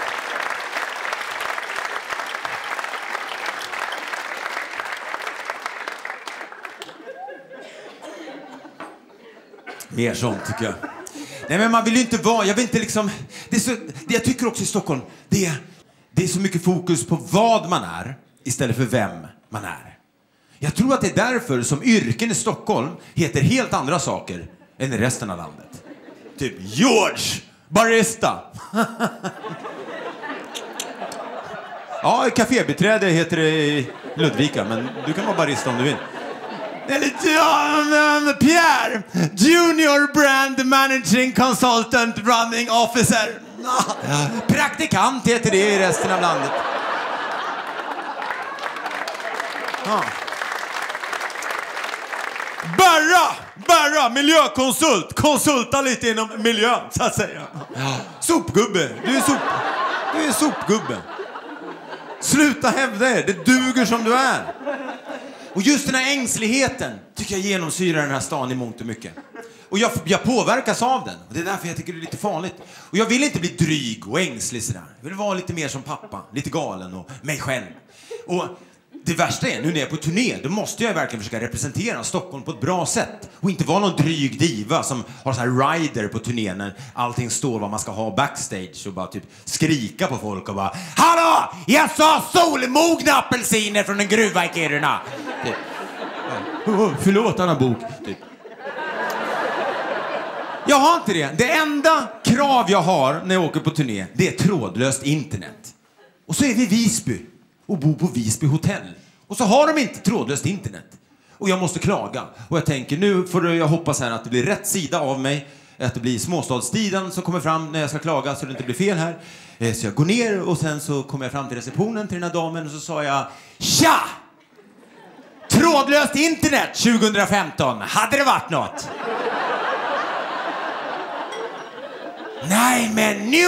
Mer sånt tycker jag. Nej, men man vill ju inte vara, jag vill inte liksom, det är så, det jag tycker också i Stockholm, det är, det är så mycket fokus på vad man är istället för vem man är. Jag tror att det är därför som yrken i Stockholm heter helt andra saker än i resten av landet. Typ George, barista. Ja, kafébiträde heter det i Ludvika, men du kan vara barista om du vill. Eller John Pierre, Junior Brand Managing Consultant Running Officer. Praktikant heter det i resten av landet. Ja. Barra, Barra, miljökonsult. Konsulta lite inom miljön, så att säga. Sopgubbe, du är, sop, du är sopgubbe. Sluta hävda er, det duger som du är. Och just den här ängsligheten tycker jag genomsyrar den här stan i mångt och mycket. Och jag, jag påverkas av den. Och det är därför jag tycker det är lite farligt. Och jag vill inte bli dryg och ängslig sådär. Jag vill vara lite mer som pappa. Lite galen och mig själv. Och det värsta är, nu när jag är på turné, då måste jag verkligen försöka representera Stockholm på ett bra sätt. Och inte vara någon dryg diva som har så här rider på turnén när allting står vad man ska ha backstage. Och bara typ skrika på folk och bara hallå! Jag sa solmogna apelsiner från en gruva i Kiruna! Typ. Oh, förlåt, Anna Bok. Typ. Jag har inte det. Det enda krav jag har när jag åker på turné, det är trådlöst internet. Och så är vi i Visby och bor på Visby hotell. Och så har de inte trådlöst internet. Och jag måste klaga. Och jag tänker, nu får jag hoppas här att det blir rätt sida av mig. Att det blir småstadstiden som kommer fram när jag ska klaga så det inte blir fel här. Så jag går ner och sen så kommer jag fram till receptionen till den här damen och så sa jag tja! Trådlöst internet tjugohundrafemton. Hade det varit något? Nej, men nu!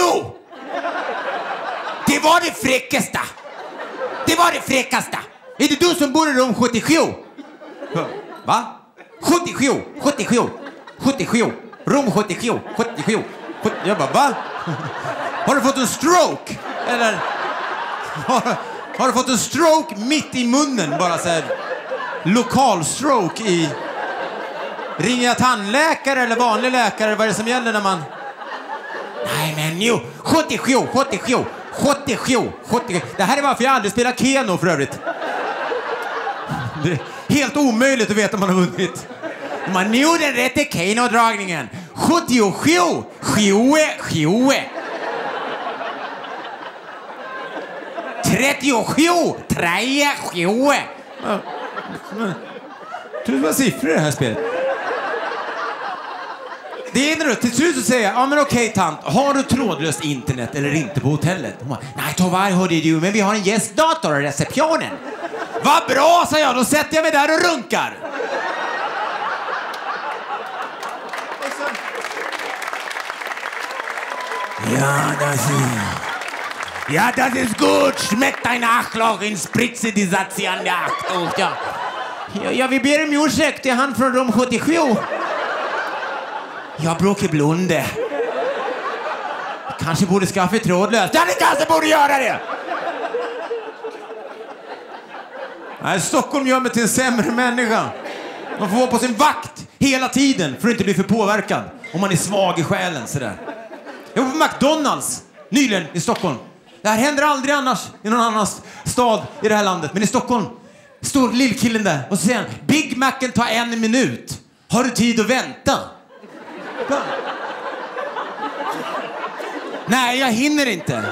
Det var det fräckaste. Det var det fräckaste. Är det du som bor i rum sjuttiosju? Va? sjuttiosju, sjuttiosju, sjuttiosju. Rum sjuttiosju, sjuttiosju. Jag bara, va? Har du fått en stroke? Eller har, har du fått en stroke mitt i munnen? Bara så här lokal stroke i... Ringer jag tandläkare eller vanlig läkare? Vad är det som gäller när man... Nej, men nu. sjuttiosju, sjuttiosju, sjuttiosju, sjuttiosju. Det här är varför jag aldrig spelar keno för övrigt. Det är helt omöjligt att veta om man har vunnit. Man nu den rätta keno-dragningen. sjuttiosju, sju, sju. trettiosju, tre, sju. Tror du vad siffror i det här spelet? Det är när du till slut så säger ja men okej tant, har du trådlöst internet eller inte på hotellet? Hon bara, nej tyvärr hörde du, men vi har en gästdator i receptionen. Vad bra, sa jag, då sätter jag mig där och runkar. Ja, das ist... Ja, das ist gut. Schmeckt dein Arschloch in Spritze, die Satz an der Achtung. Ja. Ja, ja, vi ber om ursäkt. Det är han från rum sjuttiosju. Jag bråkar blonde. Kanske borde skaffa trådlöst. Ja, ni kanske borde göra det. Nej, Stockholm gör mig till en sämre människa. Man får vara på sin vakt hela tiden för att inte bli för påverkad. Om man är svag i själen sådär. Jag var på McDonalds nyligen i Stockholm. Det här händer aldrig annars i någon annan stad i det här landet. Men i Stockholm står lillkillen där och så säger han, Big Macen tar en minut. Har du tid att vänta? Va? Nej, jag hinner inte.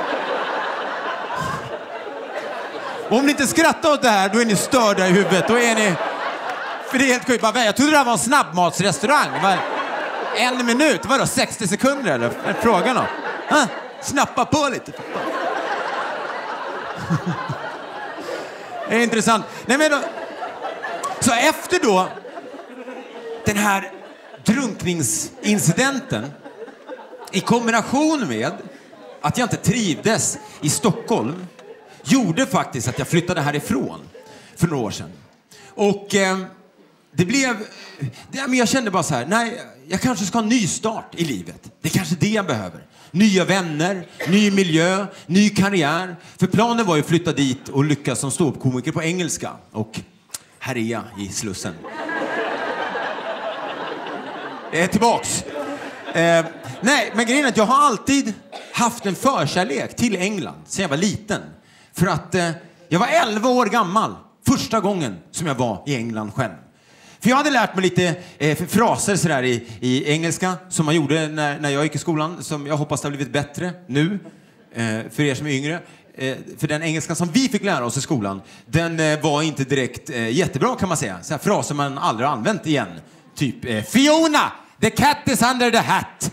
Om ni inte skrattar åt det här, då är ni störda i huvudet. Då är ni... För det är helt sjukt. Jag trodde det här var en snabbmatsrestaurang. En minut, vadå? sextio sekunder eller? Frågan då. Ha? Snappa på lite. Det är intressant. Nej, men då... Så efter då den här drunkningsincidenten i kombination med att jag inte trivdes i Stockholm gjorde faktiskt att jag flyttade härifrån för några år sedan. Och eh, det blev... Det, men jag kände bara så här, nej, jag kanske ska ha en ny start i livet. Det är kanske det jag behöver. Nya vänner, ny miljö, ny karriär. För planen var ju att flytta dit och lyckas som ståuppkomiker på engelska. Och här är jag i Slussen. Jag är tillbaks. Eh, nej, men grejen är att jag har alltid haft en förkärlek till England sedan jag var liten. För att eh, jag var elva år gammal första gången som jag var i England själv. För jag hade lärt mig lite eh, fraser sådär i, i engelska som man gjorde när, när jag gick i skolan. Som jag hoppas har blivit bättre nu, eh, för er som är yngre. Eh, för den engelska som vi fick lära oss i skolan, den eh, var inte direkt eh, jättebra kan man säga. Sådär fraser man aldrig använt igen. Typ eh, Fiona, the cat is under the hat.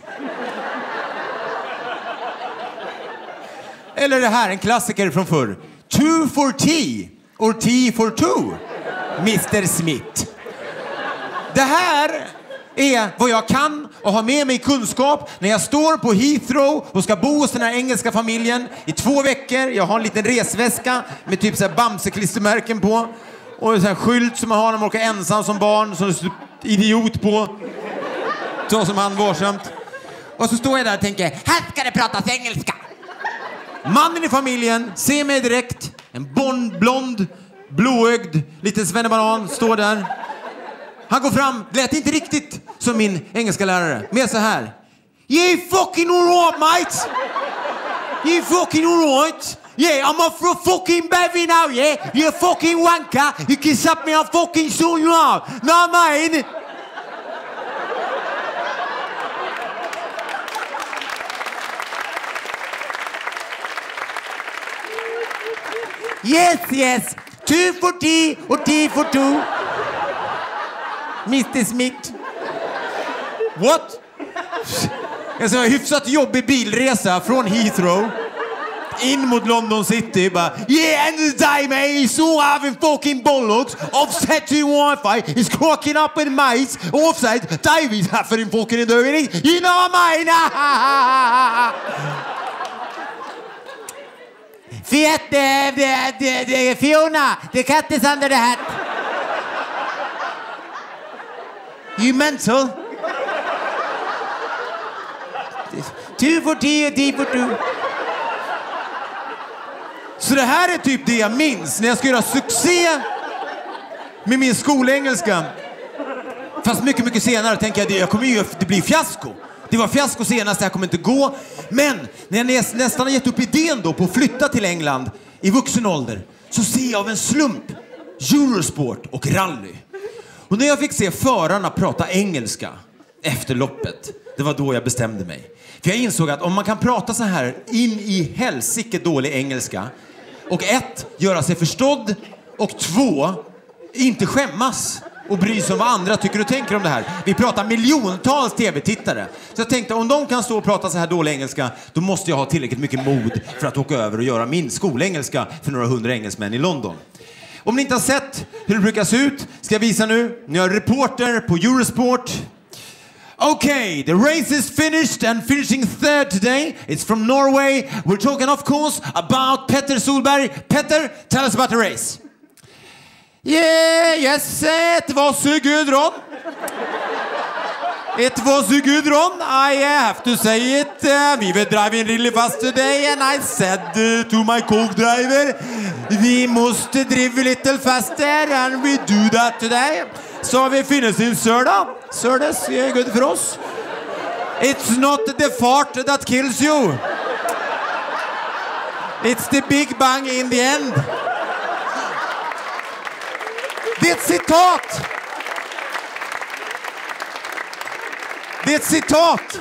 Eller det här, en klassiker från förr. Two for tea, or tea for two, mister Smith. Det här är vad jag kan och har med mig kunskap när jag står på Heathrow och ska bo hos den här engelska familjen i två veckor. Jag har en liten resväska med typ så här Bamse-klistermärken på. Och en sån här skylt som man har när man åker ensam som barn, som det står idiot på. Så som han varsamt. Och så står jag där och tänker, här ska det pratas engelska. Mannen i familjen ser mig direkt. En bond, blond, blåögd, liten svennebanan står där. Han går fram, lät inte riktigt som min engelska lärare. Mer så här. You fucking alright, mate. You fucking alright. Yeah, I'm off for a fucking bevy now, yeah. You fucking wanker. You can suck me, I'll fucking sort you out. No, mate. Yes, yes. Two for tea och tea for two. mister Smith. What? Jag ska ha hyfsat jobbig bilresa från Heathrow in mot London City. Bara, yeah, and the day, man, he's all having fucking bollocks. Offset to wifi. He's cracking up with mates. Offset, Davy's having fucking doing it. You know what I mean? Fiat, the, the, the, the Fiona, the cat is under the hat. You mental? Two for tea och tea for two. Så det här är typ det jag minns när jag ska göra succé med min skolengelska. Fast mycket, mycket senare tänker jag att jag kommer ju, det blir fiasko. Det var fiasko senast, det här kommer inte gå. Men när jag nästan har gett upp idén då på att flytta till England i vuxen ålder, så ser jag av en slump Eurosport och rally. Och när jag fick se förarna prata engelska efter loppet, det var då jag bestämde mig. För jag insåg att om man kan prata så här in i helsike dålig engelska och ett, göra sig förstådd och två, inte skämmas och bry sig om vad andra tycker och tänker om det här. Vi pratar miljontals tv-tittare. Så jag tänkte, om de kan stå och prata så här dålig engelska, då måste jag ha tillräckligt mycket mod för att åka över och göra min skolengelska för några hundra engelsmän i London. Om ni inte har sett hur det brukar se ut ska jag visa nu. Ni har reporter på Eurosport. Okay, the race is finished and finishing third today. It's from Norway. We're talking, of course, about Petter Solberg. Petter, tell us about the race. Yeah, yes, it was a good run. It was a good run, I have to say it. Uh, we were driving really fast today and I said uh, to my co-driver, we must drive a little faster and we do that today. So we finished in Sörda. Sördas är good för oss. It's not the fart that kills you. It's the big bang in the end. Det är ett citat! Det är ett citat!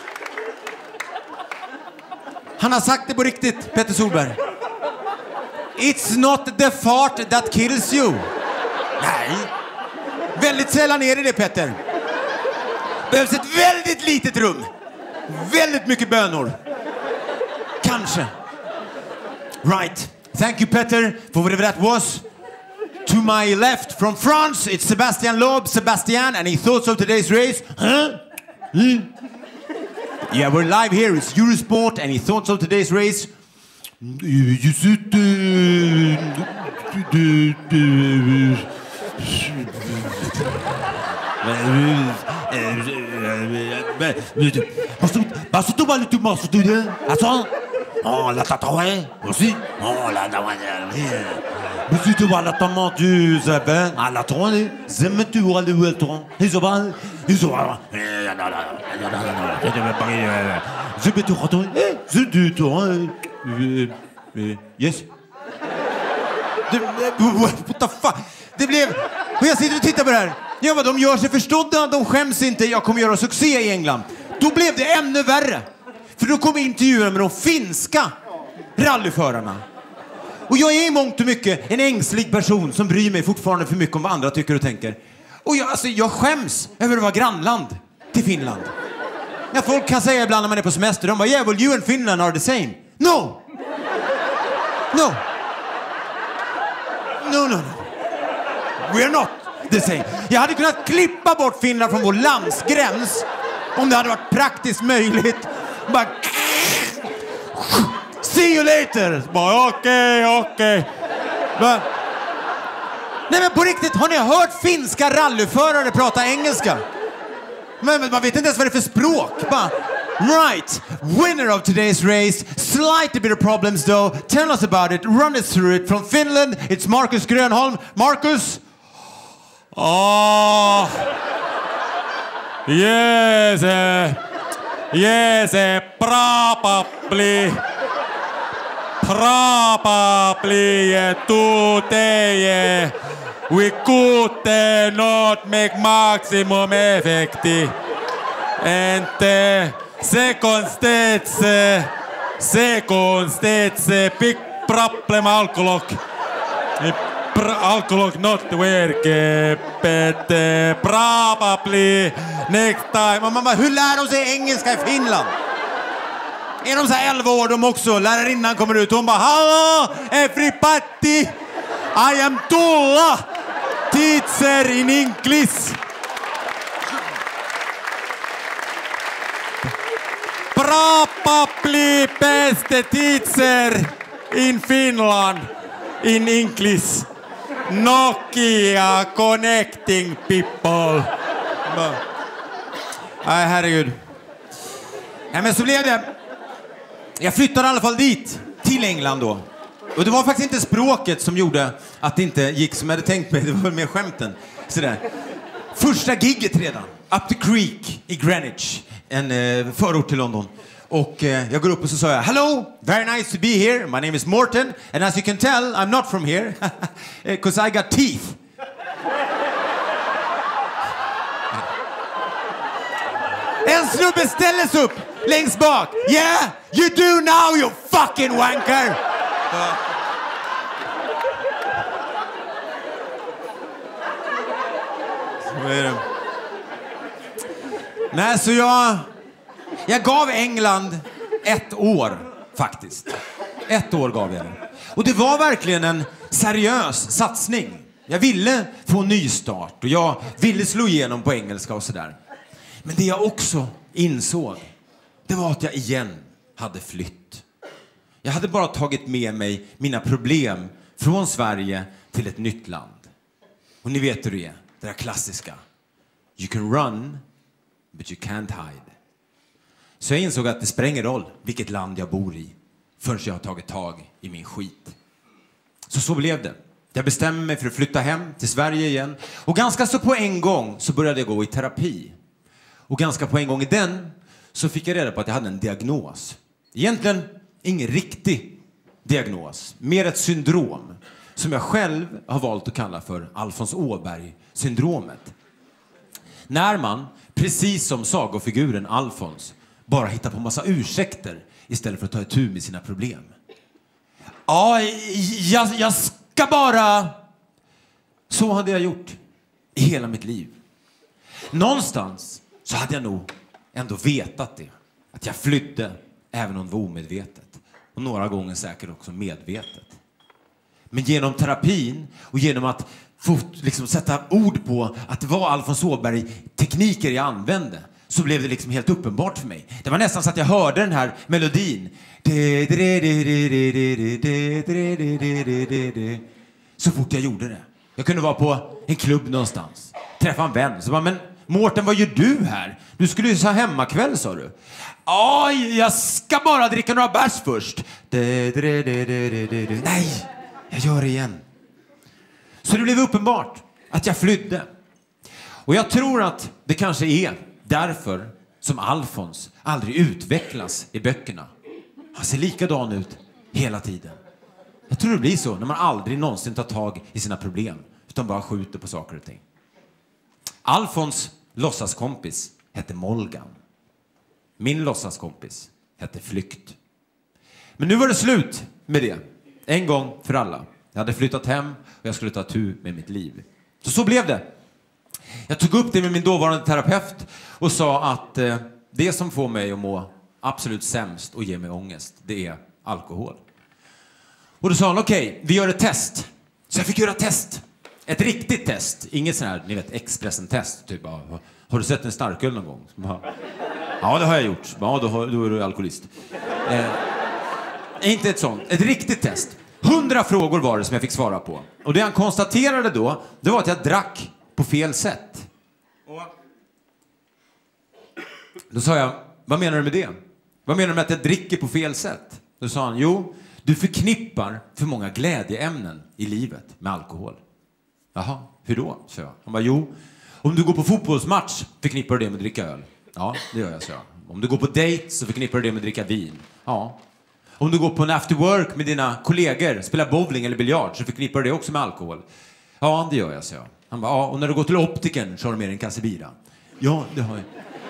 Han har sagt det på riktigt, Petter Solberg. It's not the fart that kills you. Nej. Väldigt sällan är det det, Petter. Behövs ett väldigt litet rum. Väldigt mycket bönor. Kanske. Right. Thank you, Petter, for whatever that was. To my left, from France, it's Sebastian Loeb. Sebastian, any thoughts of today's race? Huh? Hmm? Yeah, we're live here. It's Eurosport. Any thoughts of today's race? You should... Passe tout mal, tout mal, tout bien. Attends. Oh, la tatouée aussi. Oh, la tatouée. Monsieur, tu vois la tomate du Zébin. Ah, la tournée. Zémet, tu vois le Weltron. Ils ont pas. Ils ont pas. Zémet, tu retournes. Zémet, tu retournes. Yes. What the fuck? Det blev... Och jag sitter och tittar på det här. Ja, vad de gör sig förstådda. De skäms inte. Jag kommer göra succé i England. Då blev det ännu värre. För då kom intervjuer med de finska rallyförarna. Och jag är i mångt och mycket en ängslig person som bryr mig fortfarande för mycket om vad andra tycker och tänker. Och jag, alltså, jag skäms över att vara grannland till Finland. Ja, folk kan säga ibland när man är på semester. De bara, yeah, well, you and Finland are the same. No! No! No, no, no. We are not the same. Jag hade kunnat klippa bort Finland från vår landsgräns om det hade varit praktiskt möjligt. Bara... See you later! Bara okej, okay, okej. Okay. Bara... Nej, men på riktigt, har ni hört finska rallyförare prata engelska? Men, men man vet inte ens vad det är för språk. Bara... Right, winner of today's race, slightly bit of problems though. Tell us about it, run us through it. From Finland, it's Marcus Grönholm. Marcus? Oh, yes, uh, yes, uh, probably, probably uh, today uh, we could uh, not make maximum effect. And uh, second stage, uh, second stage, uh, big problem alcohol. Alcohol not work, uh, but uh, probably next time. Man bara, hur lär de sig engelska i Finland? Är de så här elva år de också? Lärarinnan kommer ut och hon bara, hello everybody, I am Tulla, teacher in English. Probably best teacher in Finland in English. Nokia connecting people. Nej, herregud. Ja, men så blev det. Jag flyttade i alla fall dit, till England då. Och det var faktiskt inte språket som gjorde att det inte gick som jag hade tänkt mig. Det var mer skämten. Sådär. Första gigget redan. Up the Creek i Greenwich. En eh, förort till London. Och eh, jag går upp och så sa jag, hello, very nice to be here. My name is Morten. And as you can tell, I'm not from here. Because I got teeth. En snubbe ställer sig upp längst bak. Yeah, you do now, you fucking wanker. Uh. Så är det. Nej, så jag... Jag gav England ett år, faktiskt. Ett år gav jag det. Och det var verkligen en seriös satsning. Jag ville få en ny start och jag ville slå igenom på engelska och sådär. Men det jag också insåg, det var att jag igen hade flytt. Jag hade bara tagit med mig mina problem från Sverige till ett nytt land. Och ni vet hur det är, det där klassiska. You can run, but you can't hide. Så jag insåg att det spelar ingen roll vilket land jag bor i förrän jag har tagit tag i min skit. Så så blev det. Jag bestämde mig för att flytta hem till Sverige igen. Och ganska så på en gång så började jag gå i terapi. Och ganska på en gång i den så fick jag reda på att jag hade en diagnos. Egentligen ingen riktig diagnos. Mer ett syndrom som jag själv har valt att kalla för Alfons Åberg-syndromet. När man, precis som sagofiguren Alfons, bara hittar på massa ursäkter istället för att ta itu med sina problem. Ja, jag, jag ska bara... Så hade jag gjort i hela mitt liv. Någonstans så hade jag nog ändå vetat det. Att jag flydde, även om det var omedvetet. Och några gånger säkert också medvetet. Men genom terapin och genom att få liksom sätta ord på att det var Alfons Åberg-tekniker jag använde, så blev det liksom helt uppenbart för mig. Det var nästan så att jag hörde den här melodin. Så fort jag gjorde det. Jag kunde vara på en klubb någonstans. Träffa en vän. Så bara, men Mårten, vad gör du här? Du skulle ju ha hemmakväll, sa du. Ja, jag ska bara dricka några bärs först. Nej, jag gör det igen. Så det blev uppenbart att jag flydde. Och jag tror att det kanske är därför som Alfons aldrig utvecklas i böckerna. Han ser likadan ut hela tiden. Jag tror det blir så när man aldrig någonsin tar tag i sina problem, utan bara skjuter på saker och ting. Alfons låtsaskompis hette Molgan. Min låtsaskompis hette Flykt. Men nu var det slut med det. En gång för alla. Jag hade flyttat hem och jag skulle ta tur med mitt liv. Så så blev det. Jag tog upp det med min dåvarande terapeut och sa att eh, det som får mig att må absolut sämst och ger mig ångest, det är alkohol. Och då sa han, okej, okay, vi gör ett test. Så jag fick göra ett test. Ett riktigt test. Inget sån här, ni vet, Expressen-test. Typ, har du sett en starköl någon gång? Ja, det har jag gjort. Ja, då, har, då är du alkoholist. Eh, inte ett sånt. Ett riktigt test. Hundra frågor var det som jag fick svara på. Och det han konstaterade då, det var att jag drack på fel sätt. Då sa jag, vad menar du med det? Vad menar du med att jag dricker på fel sätt? Då sa han, jo, du förknippar för många glädjeämnen i livet med alkohol. Jaha, hur då? Så jag. Han bara, jo, om du går på fotbollsmatch förknippar du det med att dricka öl. Ja, det gör jag, så jag. Om du går på date så förknippar du det med att dricka vin. Ja. Om du går på en after work med dina kollegor, spelar bowling eller biljard, så förknippar du det också med alkohol. Ja, det gör jag, så jag. Han bara, ja, och när du går till optiken så har du med en kasse bira. Ja, det har jag.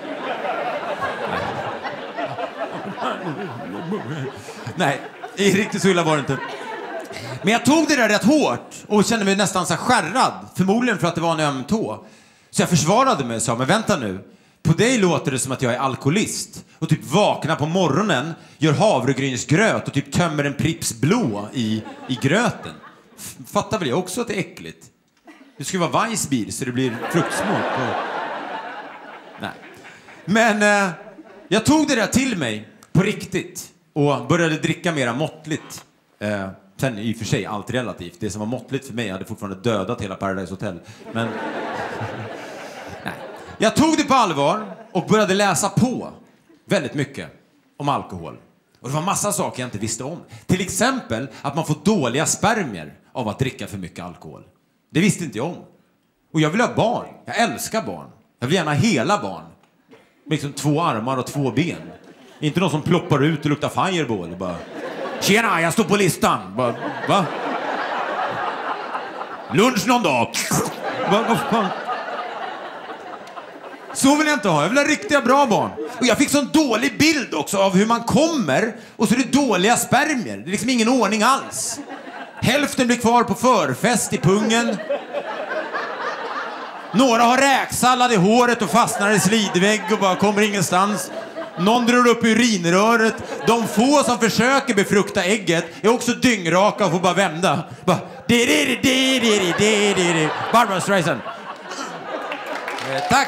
Nej, riktigt så illa var det inte. Men jag tog det där rätt hårt och kände mig nästan så skärrad. Förmodligen för att det var en öm tå. Så jag försvarade mig och sa, men vänta nu. På dig låter det som att jag är alkoholist. Och typ vaknar på morgonen, gör havregrynsgröt och typ tömmer en Pripps blå i, i gröten. F- fattar väl jag också att det är äckligt? Det ska vara Weissbier så det blir fruktsmak. Och... Nej. Men eh, jag tog det där till mig på riktigt. Och började dricka mera måttligt. Eh, sen i och för sig allt relativt. Det som var måttligt för mig hade fortfarande dödat hela Paradise Hotel. Men... Nej. Jag tog det på allvar och började läsa på väldigt mycket om alkohol. Och det var massa saker jag inte visste om. Till exempel att man får dåliga spermier av att dricka för mycket alkohol. Det visste inte jag om. Och jag vill ha barn. Jag älskar barn. Jag vill gärna ha hela barn. Med liksom två armar och två ben. Inte någon som ploppar ut och luktar fireball. Och bara, tjena, jag står på listan. Bara, va? Lunch någon dag. Va, vad fan? Så vill jag inte ha. Jag vill ha riktiga bra barn. Och jag fick sån dålig bild också av hur man kommer. Och så är det dåliga spermier. Det är liksom ingen ordning alls. Hälften blir kvar på förfest i pungen. Några har räksallad i håret och fastnar i slidvägg och bara kommer ingenstans. Någon drar upp urinröret. De få som försöker befrukta ägget är också dyngraka och får bara vända. Bara, Barbra Streisand. Eh, tack.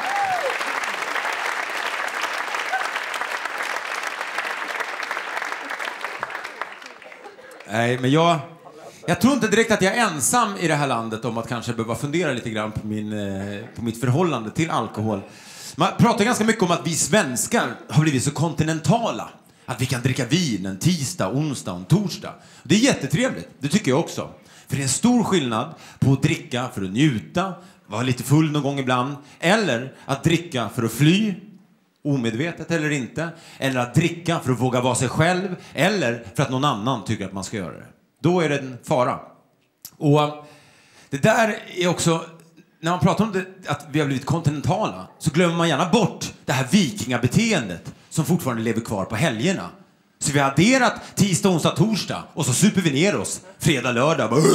Nej, men jag... Jag tror inte direkt att jag är ensam i det här landet om att kanske behöva fundera lite grann på, min, eh, på mitt förhållande till alkohol. Man pratar ganska mycket om att vi svenskar har blivit så kontinentala. Att vi kan dricka vin en tisdag, onsdag och en torsdag. Det är jättetrevligt, det tycker jag också. För det är en stor skillnad på att dricka för att njuta, vara lite full någon gång ibland. Eller att dricka för att fly, omedvetet eller inte. Eller att dricka för att våga vara sig själv. Eller för att någon annan tycker att man ska göra det. Då är det en fara. Och det där är också, när man pratar om det, att vi har blivit kontinentala, så glömmer man gärna bort det här vikingabeteendet som fortfarande lever kvar på helgerna. Så vi har adderat tisdag, onsdag, torsdag och så super vi ner oss fredag, lördag. Bara,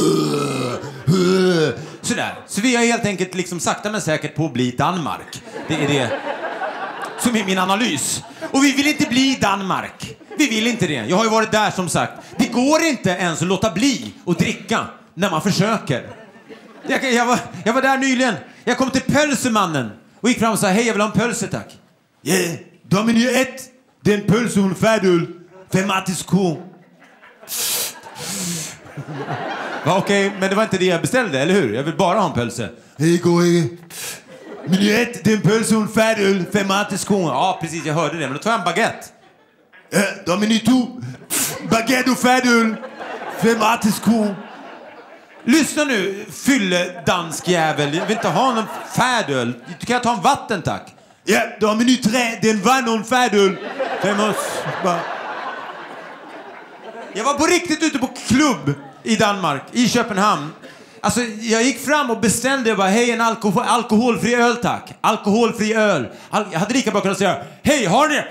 sådär. Så vi har helt enkelt liksom sakta men säkert på att bli Danmark. Det är det som är min analys. Och vi vill inte bli Danmark. Vi vill inte det. Jag har ju varit där som sagt. Det går inte ens att låta bli att dricka när man försöker. Jag, jag, var, jag var där nyligen. Jag kom till pölsemannen och gick fram och sa: hej, jag vill ha en pölse, tack. Ja, yeah, Domini ett. Den pölse hon färdul. Fematisk ko. Va, okej, okay, men det var inte det jag beställde, eller hur? Jag vill bara ha en pölse. Hej, gå hej. Meny ett, den pölse hon färdul. Fematisk ko. Ja, precis, jag hörde det. Men då tar jag en baguette. Ja, Domini två. Baguette och färdul. Fematisk ko. Lyssna nu, fylle dansk jävel. Jag vill inte ha någon färdöl. Du kan jag ta en vatten, tack? Ja, Domini tre, den var någon färdöl. Femos. Jag var på riktigt ute på klubb i Danmark, i Köpenhamn. Alltså, jag gick fram och beställde, jag bara, hej, en alkohol, alkoholfri öl, tack. Alkoholfri öl. Al- jag hade lika bra kunnat säga, hej, har ni det?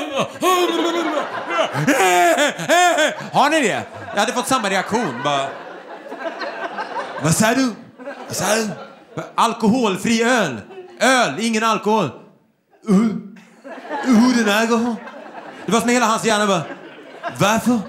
Har ni det? Jag hade fått samma reaktion, bara... Vad sa du? Vad sa du? Alkoholfri öl. Öl, ingen alkohol. Uh, uh, den alkohol. Det var som hela hans hjärna bara, varför?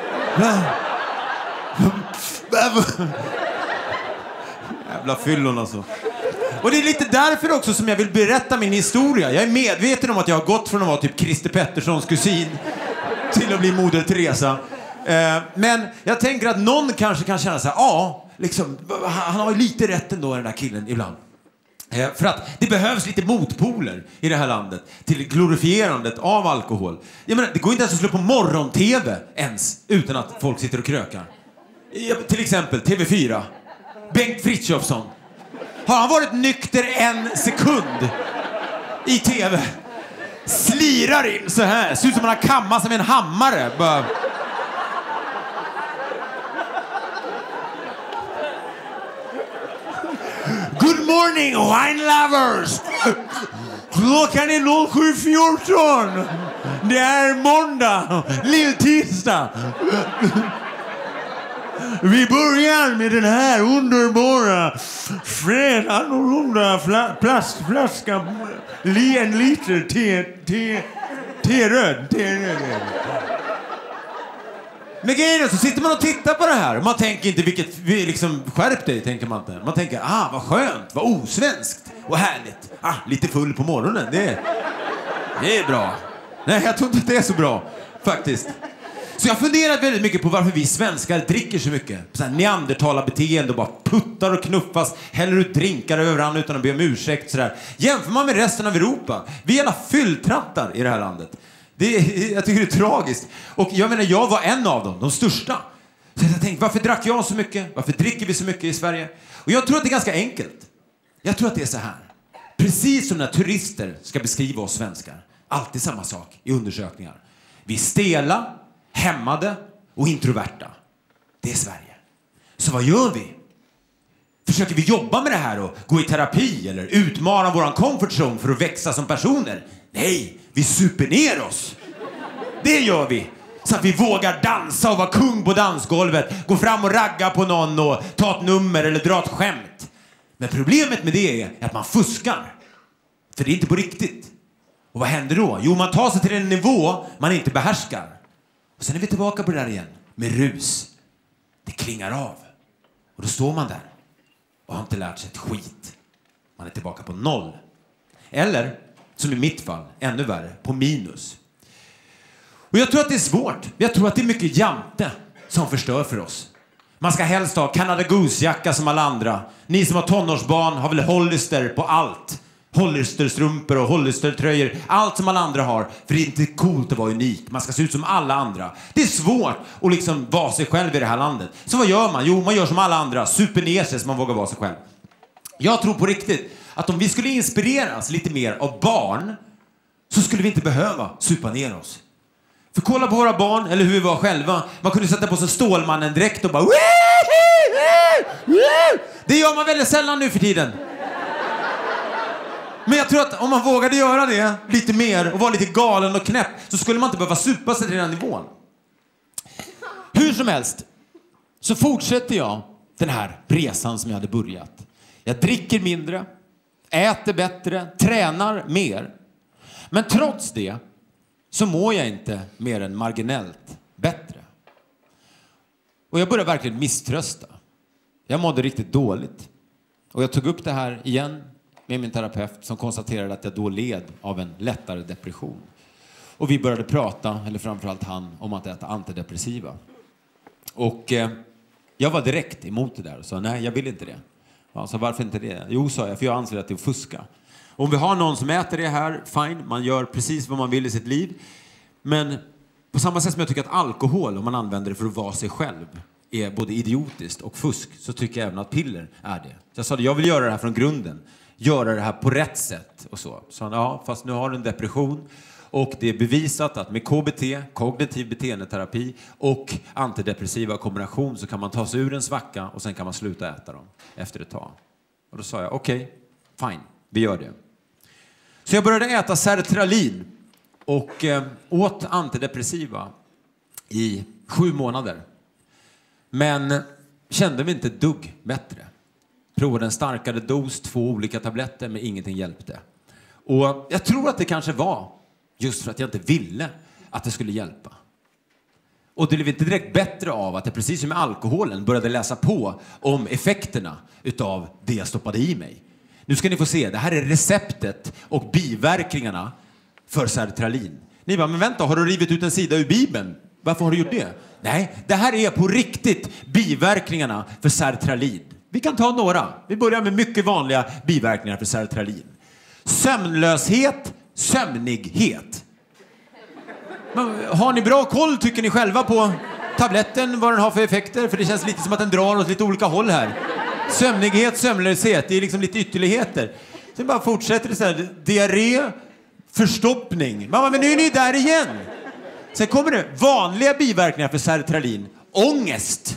Varför? Jävla fyllon alltså. Och det är lite därför också som jag vill berätta min historia. Jag är medveten om att jag har gått från att vara typ Christer Petterssons kusin till att bli Moder Teresa. Eh, men jag tänker att någon kanske kan känna så här, ja, liksom, han har ju lite rätt ändå, den där killen, ibland. Eh, för att det behövs lite motpoler i det här landet till glorifierandet av alkohol. Jag menar, det går inte ens att slå på morgon-tv ens utan att folk sitter och krökar. Eh, till exempel T V fyra. Bengt Frithiofsson. Har han varit nykter en sekund i tv? Slirar in så här. Ser ut som han har kammat som en hammare. Bara... Good morning, wine lovers! Klockan är noll sju fjorton. Det är måndag, lill-tisdag. Vi börjar med den här underbara fred annorlunda fla- plastflaska. En liter te, te, te-röd. Te-röd. Men grejen är så sitter man och tittar på det här. Man tänker inte vilket, liksom, skärp dig, tänker man inte. Man tänker, ah, vad skönt, vad osvenskt och härligt. Ah, lite full på morgonen, det, det är bra. Nej, jag tror inte att det är så bra, faktiskt. Så jag har funderat väldigt mycket på varför vi svenskar dricker så mycket. Så här neandertalarbeteende och bara puttar och knuffas, häller ut drinkar över varandra utan att be om ursäkt. Så där. Jämför man med resten av Europa. Vi är alla fylltrattar i det här landet. Det är, jag tycker det är tragiskt. Och jag menar, jag var en av dem, de största. Så jag tänkte, varför drack jag så mycket? Varför dricker vi så mycket i Sverige? Och jag tror att det är ganska enkelt. Jag tror att det är så här. Precis som när turister ska beskriva oss svenskar. Alltid samma sak i undersökningar. Vi är stela, hämmade och introverta. Det är Sverige. Så vad gör vi? Försöker vi jobba med det här och gå i terapi eller utmana våran comfort zone för att växa som personer? Nej, vi super ner oss. Det gör vi. Så att vi vågar dansa och vara kung på dansgolvet. Gå fram och ragga på någon och ta ett nummer eller dra ett skämt. Men problemet med det är att man fuskar. För det är inte på riktigt. Och vad händer då? Jo, man tar sig till en nivå man inte behärskar. Och sen är vi tillbaka på det där igen. Med rus. Det klingar av. Och då står man där. Och har inte lärt sig ett skit. Man är tillbaka på noll. Eller, som i mitt fall, ännu värre, på minus. Och jag tror att det är svårt. Jag tror att det är mycket jante som förstör för oss. Man ska helst ha Canada Goose-jacka som alla andra. Ni som har tonårsbarn har väl Hollister på allt. Hollisterstrumpor och Hollistertröjor. Allt som alla andra har. För det är inte coolt att vara unik. Man ska se ut som alla andra. Det är svårt att liksom vara sig själv i det här landet. Så vad gör man? Jo, man gör som alla andra. Super ner sig så man vågar vara sig själv. Jag tror på riktigt att om vi skulle inspireras lite mer av barn så skulle vi inte behöva supa ner oss. För kolla på våra barn, eller hur vi var själva. Man kunde sätta på sig Stålmannen direkt och bara... Det gör man väldigt sällan nu för tiden. Men jag tror att om man vågade göra det lite mer och vara lite galen och knäpp så skulle man inte behöva supa sig till den nivån. Hur som helst så fortsätter jag den här resan som jag hade börjat. Jag dricker mindre, äter bättre, tränar mer. Men trots det så mår jag inte mer än marginellt bättre. Och jag började verkligen misströsta. Jag mådde riktigt dåligt. Och jag tog upp det här igen med min terapeut som konstaterade att jag då led av en lättare depression. Och vi började prata, eller framförallt han, om att äta antidepressiva. Och eh, jag var direkt emot det där och sa nej, jag vill inte det. Ja, så varför inte det? Jo, sa jag, för jag anser att det är att fuska. Om vi har någon som äter det här, fine, man gör precis vad man vill i sitt liv. Men på samma sätt som jag tycker att alkohol, om man använder det för att vara sig själv, är både idiotiskt och fusk, så tycker jag även att piller är det. Så jag sa det, jag vill göra det här från grunden. Göra det här på rätt sätt och så. Så ja, fast nu har du en depression. Och det är bevisat att med K B T, kognitiv beteendeterapi och antidepressiva kombination så kan man ta sig ur en svacka och sen kan man sluta äta dem efter ett tag. Och då sa jag, okej, okay, fine, vi gör det. Så jag började äta sertralin och eh, åt antidepressiva i sju månader. Men kände mig inte ett dugg bättre. Provade en starkare dos, två olika tabletter, men ingenting hjälpte. Och jag tror att det kanske var just för att jag inte ville att det skulle hjälpa. Och det blev inte direkt bättre av att jag precis som med alkoholen började läsa på om effekterna utav det jag stoppade i mig. Nu ska ni få se, det här är receptet och biverkningarna för sertralin. Ni bara, men vänta, har du rivit ut en sida ur Bibeln? Varför har du gjort det? Nej, det här är på riktigt biverkningarna för sertralin. Vi kan ta några. Vi börjar med mycket vanliga biverkningar för sertralin. Sömnlöshet, sömnighet. Men har ni bra koll, tycker ni själva, på tabletten, vad den har för effekter? För det känns lite som att den drar åt lite olika håll här. Sömnighet, sömnlöshet, det är liksom lite ytterligheter. Sen bara fortsätter det så här, diarré, förstoppning. Mamma, men nu är ni där igen. Sen kommer det vanliga biverkningar för sertralin. Ångest.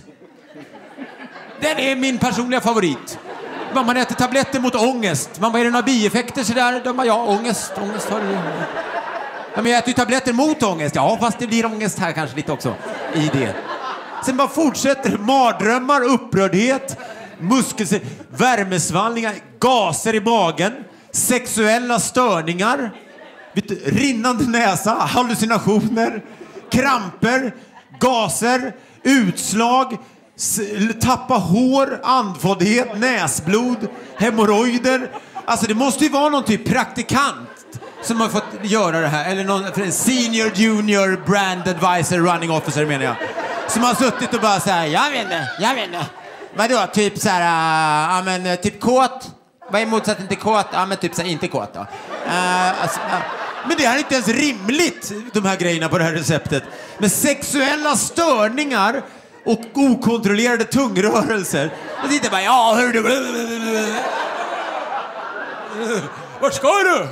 Den är min personliga favorit. Man äter tabletter mot ångest. Man bara, är det några bieffekter sådär? De bara, ja, ångest. Ångest har du. Ja, men jag äter ju tabletter mot ångest. Ja, fast det blir ångest här kanske lite också i det. Sen bara fortsätter mardrömmar, upprördhet, muskel, värmesvallningar, gaser i magen, sexuella störningar, rinnande näsa, hallucinationer, kramper, gaser, utslag, tappa hår, andfåddhet, näsblod, hemorrojder. Alltså det måste ju vara någon typ praktikant som har fått göra det här. Eller någon senior, junior, brand advisor, running officer menar jag. Som har suttit och bara såhär, jag vet inte, jag vet inte. Vadå, typ såhär, ja uh, men typ kåt. Vad är motsatsen till kåt? Ja men typ såhär, inte kåt då. Uh, alltså, uh. Men det här är inte ens rimligt, de här grejerna på det här receptet. Men sexuella störningar och okontrollerade tungrörelser. Och det är bara, ja hör du. Vart ska du?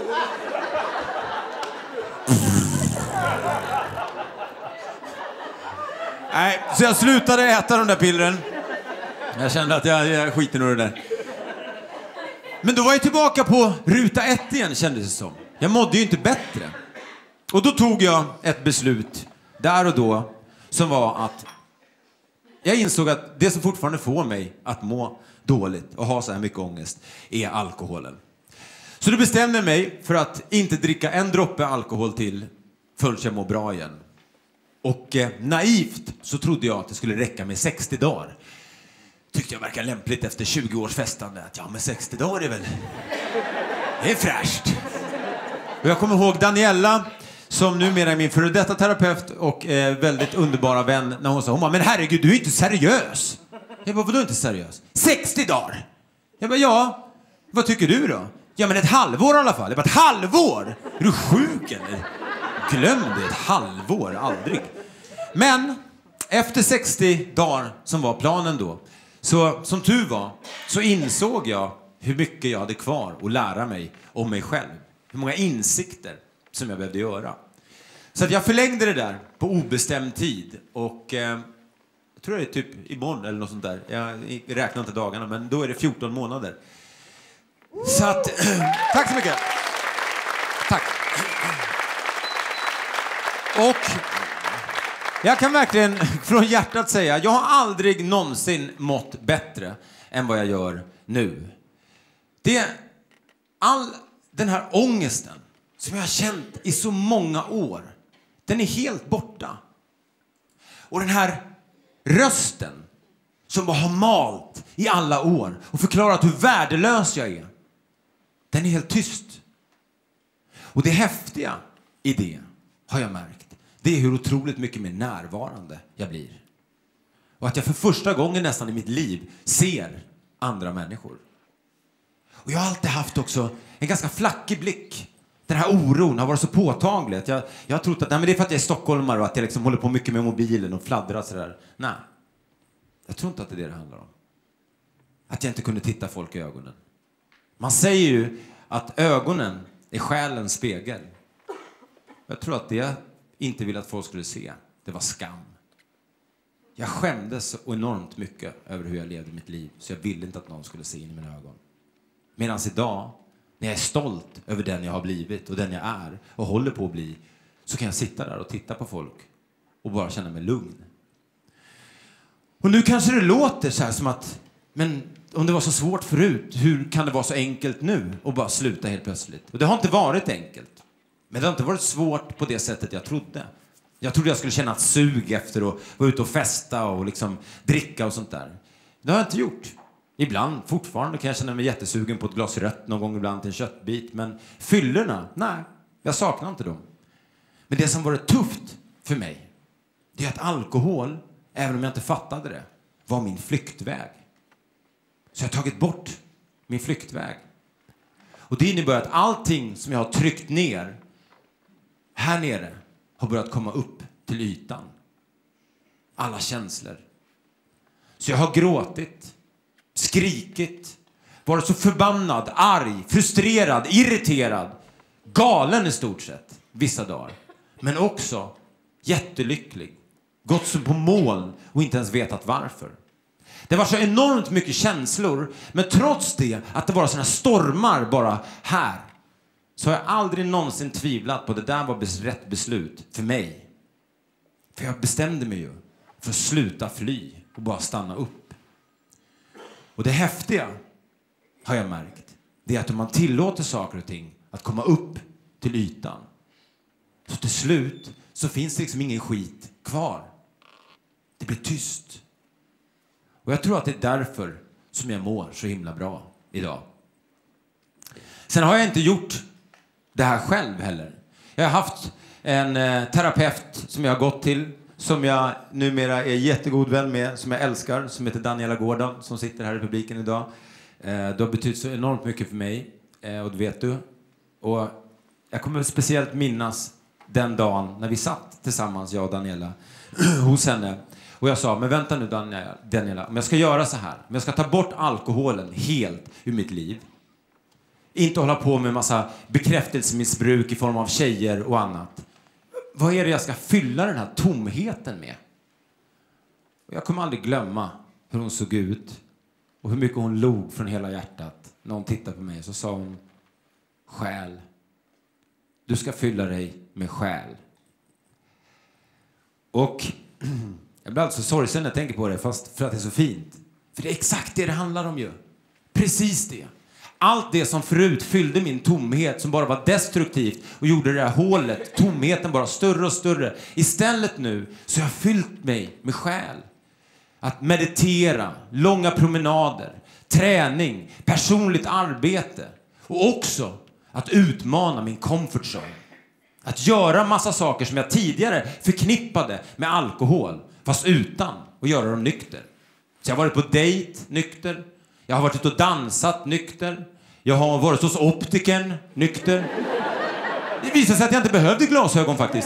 Nej, så jag slutade äta de där pillren. Jag kände att jag, jag skiter nog det där. Men då var jag tillbaka på ruta ett igen, kändes det som. Jag mådde ju inte bättre. Och då tog jag ett beslut där och då som var att jag insåg att det som fortfarande får mig att må dåligt och ha så här mycket ångest är alkoholen. Så då bestämde jag mig för att inte dricka en droppe alkohol till förrän jag mår bra igen. Och eh, naivt så trodde jag att det skulle räcka med sextio dagar. Tyckte jag verkar lämpligt efter tjugo års festande. Att ja, men sextio dagar är väl... Det är fräscht. Och jag kommer ihåg Daniela, som numera är min före detta terapeut och eh, väldigt underbara vän, när hon sa, hon bara, men herregud, du är inte seriös. Jag bara, vadå inte seriös? sextio dagar. Jag bara, ja. Vad tycker du då? Ja, men ett halvår i alla fall. Jag bara, ett halvår? Är du sjuk eller? Glöm det, ett halvår, aldrig. Men efter sextio dagar som var planen då, så som tur var, så insåg jag hur mycket jag hade kvar att lära mig om mig själv. Hur många insikter som jag behövde göra. Så att jag förlängde det där på obestämd tid och eh, Jag tror det är typ imorgon eller något sånt där. Jag räknar inte dagarna, men då är det fjorton månader. Så att... Tack så mycket. Tack. Och jag kan verkligen från hjärtat säga, jag har aldrig någonsin mått bättre än vad jag gör nu. Det all den här ångesten som jag har känt i så många år, den är helt borta. Och den här rösten som bara har malt i alla år och förklarat hur värdelös jag är, den är helt tyst. Och det häftiga i det har jag märkt, det är hur otroligt mycket mer närvarande jag blir. Och att jag för första gången nästan i mitt liv ser andra människor. Och jag har alltid haft också en ganska flackig blick. Den här oron har varit så påtaglig att jag, jag har trott att nej, men det är för att jag är stockholmare och att jag liksom håller på mycket med mobilen och fladdrar sådär. Nej, jag tror inte att det är det det handlar om. Att jag inte kunde titta folk i ögonen. Man säger ju att ögonen är själens spegel. Jag tror att det jag inte ville att folk skulle se, det var skam. Jag skämdes så enormt mycket över hur jag levde mitt liv, så jag ville inte att någon skulle se in i mina ögon. Medan idag, när jag är stolt över den jag har blivit och den jag är och håller på att bli, så kan jag sitta där och titta på folk och bara känna mig lugn. Och nu kanske det låter så här som att, men om det var så svårt förut, hur kan det vara så enkelt nu och bara sluta helt plötsligt? Och det har inte varit enkelt. Men det har inte varit svårt på det sättet jag trodde. Jag trodde jag skulle känna ett sug efter att vara ute och festa och liksom dricka och sånt där. Det har jag inte gjort. Ibland, fortfarande kan jag känna mig jättesugen på ett glas rött någon gång ibland till en köttbit. Men fyllorna, nej, jag saknar inte dem. Men det som var tufft för mig, det är att alkohol, även om jag inte fattade det, var min flyktväg. Så jag har tagit bort min flyktväg. Och det innebär att allting som jag har tryckt ner här nere har börjat komma upp till ytan. Alla känslor. Så jag har gråtit, skrikit, varit så förbannad, arg, frustrerad, irriterad, galen i stort sett vissa dagar. Men också jättelycklig. Gått som på moln och inte ens vetat varför. Det var så enormt mycket känslor, men trots det, att det var såna stormar bara här, så har jag aldrig någonsin tvivlat på att det där var rätt beslut för mig. För jag bestämde mig ju för att sluta fly och bara stanna upp. Och det häftiga har jag märkt, det är att om man tillåter saker och ting att komma upp till ytan, så till slut så finns det liksom ingen skit kvar. Det blir tyst. Och jag tror att det är därför som jag mår så himla bra idag. Sen har jag inte gjort det här själv heller. Jag har haft en eh, terapeut som jag har gått till, som jag numera är jättegod vän med, som jag älskar, som heter Daniela Gordon, som sitter här i publiken idag. Eh, det har betytt så enormt mycket för mig, eh, och det vet du. Och jag kommer speciellt minnas den dagen när vi satt tillsammans, jag och Daniela, hos henne. Och jag sa, men vänta nu Daniela, Daniela, om jag ska göra så här, om jag ska ta bort alkoholen helt ur mitt liv, inte hålla på med en massa bekräftelsemissbruk i form av tjejer och annat, vad är det jag ska fylla den här tomheten med? Och jag kommer aldrig glömma hur hon såg ut och hur mycket hon log från hela hjärtat när hon tittade på mig. Så sa hon, själ. Du ska fylla dig med själ. Och jag blir alltså sorgsen när jag tänker på det, fast för att det är så fint. För det är exakt det det handlar om ju. Precis det. Allt det som förut fyllde min tomhet, som bara var destruktivt och gjorde det här hålet, tomheten bara större och större. Istället nu så har jag fyllt mig med själ. Att meditera, långa promenader, träning, personligt arbete. Och också att utmana min comfort zone. Att göra massa saker som jag tidigare förknippade med alkohol, fast utan att göra dem nykter. Så jag har varit på dejt nykter. Jag har varit ute och dansat nykter. Jag har varit hos optiken nykter. Det visade sig att jag inte behövde glasögon faktiskt.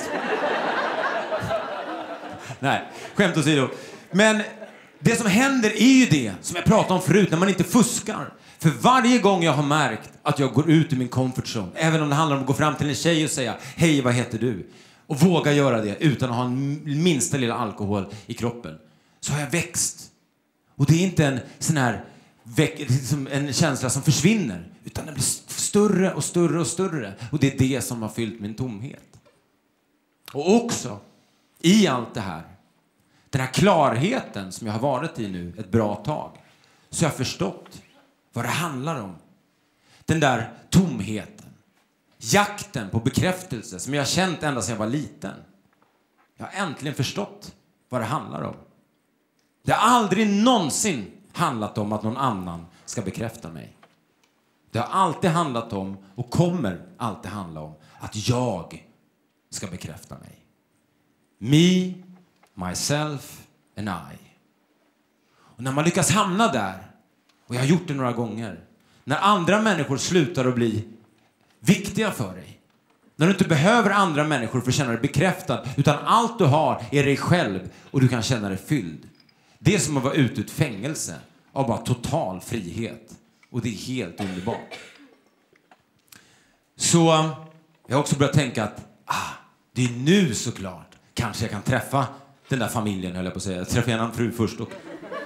Nej, skämt åsido. Men det som händer är ju det som jag pratade om förut, när man inte fuskar. För varje gång jag har märkt att jag går ut i min comfort zone, även om det handlar om att gå fram till en tjej och säga, hej, vad heter du? Och våga göra det utan att ha en minsta lilla alkohol i kroppen. så har jag växt. Och det är inte en sån här liksom en känsla som försvinner, utan den blir större och större och större. Och det är det som har fyllt min tomhet. Och också i allt det här, den här klarheten som jag har varit i nu ett bra tag, så jag har förstått vad det handlar om. Den där tomheten, jakten på bekräftelse som jag har känt ända sedan jag var liten. Jag har äntligen förstått vad det handlar om. Det har aldrig någonsin handlat om att någon annan ska bekräfta mig. Det har alltid handlat om, och kommer alltid handla om, att jag ska bekräfta mig. Me, myself and I. Och när man lyckas hamna där, och jag har gjort det några gånger, när andra människor slutar att bli viktiga för dig, när du inte behöver andra människor för att känna dig bekräftad, utan allt du har är dig själv och du kan känna dig fylld. Det är som att vara ute ur fängelse av bara total frihet. Och det är helt underbart. Så jag har också börjat tänka att ah, det är nu såklart kanske jag kan träffa den där familjen, höll jag på att säga. Jag träffar en fru först. Och...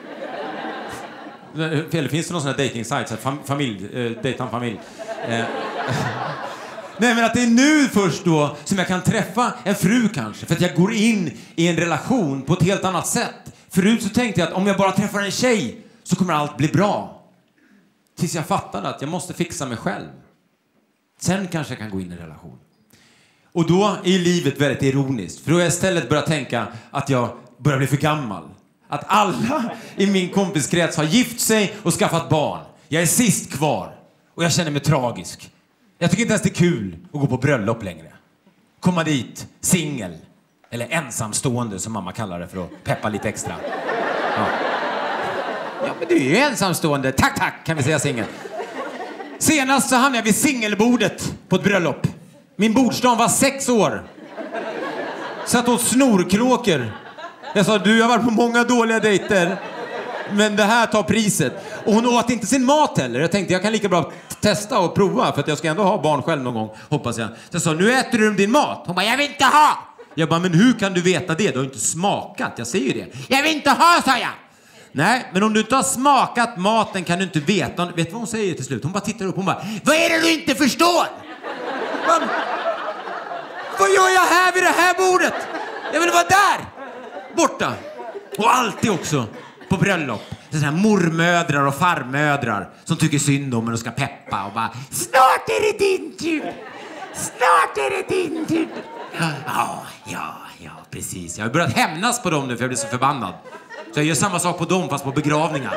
Eller finns det någon sån här dating site? Fam- familj, eh, dejta en familj. Eh... Nej, men att det är nu först då som jag kan träffa en fru kanske. För att jag går in i en relation på ett helt annat sätt. Förut så tänkte jag att om jag bara träffar en tjej så kommer allt bli bra. Tills jag fattade att jag måste fixa mig själv. Sen kanske jag kan gå in i en relation. Och då är livet väldigt ironiskt. För då har jag istället börjat tänka att jag börjar bli för gammal. Att alla i min kompiskrets har gift sig och skaffat barn. Jag är sist kvar. Och jag känner mig tragisk. Jag tycker inte ens det är kul att gå på bröllop längre. Komma dit, singel. Eller ensamstående som mamma kallar det för att peppa lite extra. Ja, ja men du är ju ensamstående. Tack, tack kan vi säga singel. Senast så hamnade jag vid singelbordet på ett bröllop. Min bordsdam var sex år. Satt åt snorkråkor. Jag sa, du har varit på många dåliga dejter. Men det här tar priset. Och hon åt inte sin mat heller. Jag tänkte, jag kan lika bra testa och prova. För att jag ska ändå ha barn själv någon gång, hoppas jag. Så jag sa, nu äter du din mat. Hon bara, jag vill inte ha. Jag bara, men hur kan du veta det? Du har inte smakat, jag säger ju det. Jag vill inte ha, sa jag. Nej, men om du inte har smakat maten kan du inte veta. Vet du vad hon säger till slut? Hon bara tittar upp, hon bara, vad är det du inte förstår? Man, vad gör jag här vid det här bordet? Jag vill vara där. Borta. Och alltid också på bröllop. Det är sådana här mormödrar och farmödrar som tycker synd om en och ska peppa och bara, snart är det din tur. Snart är det din tur. Ja, ja, ja, precis. Jag har börjat hämnas på dem nu för jag blir så förbannad. Så jag gör samma sak på dem fast på begravningar.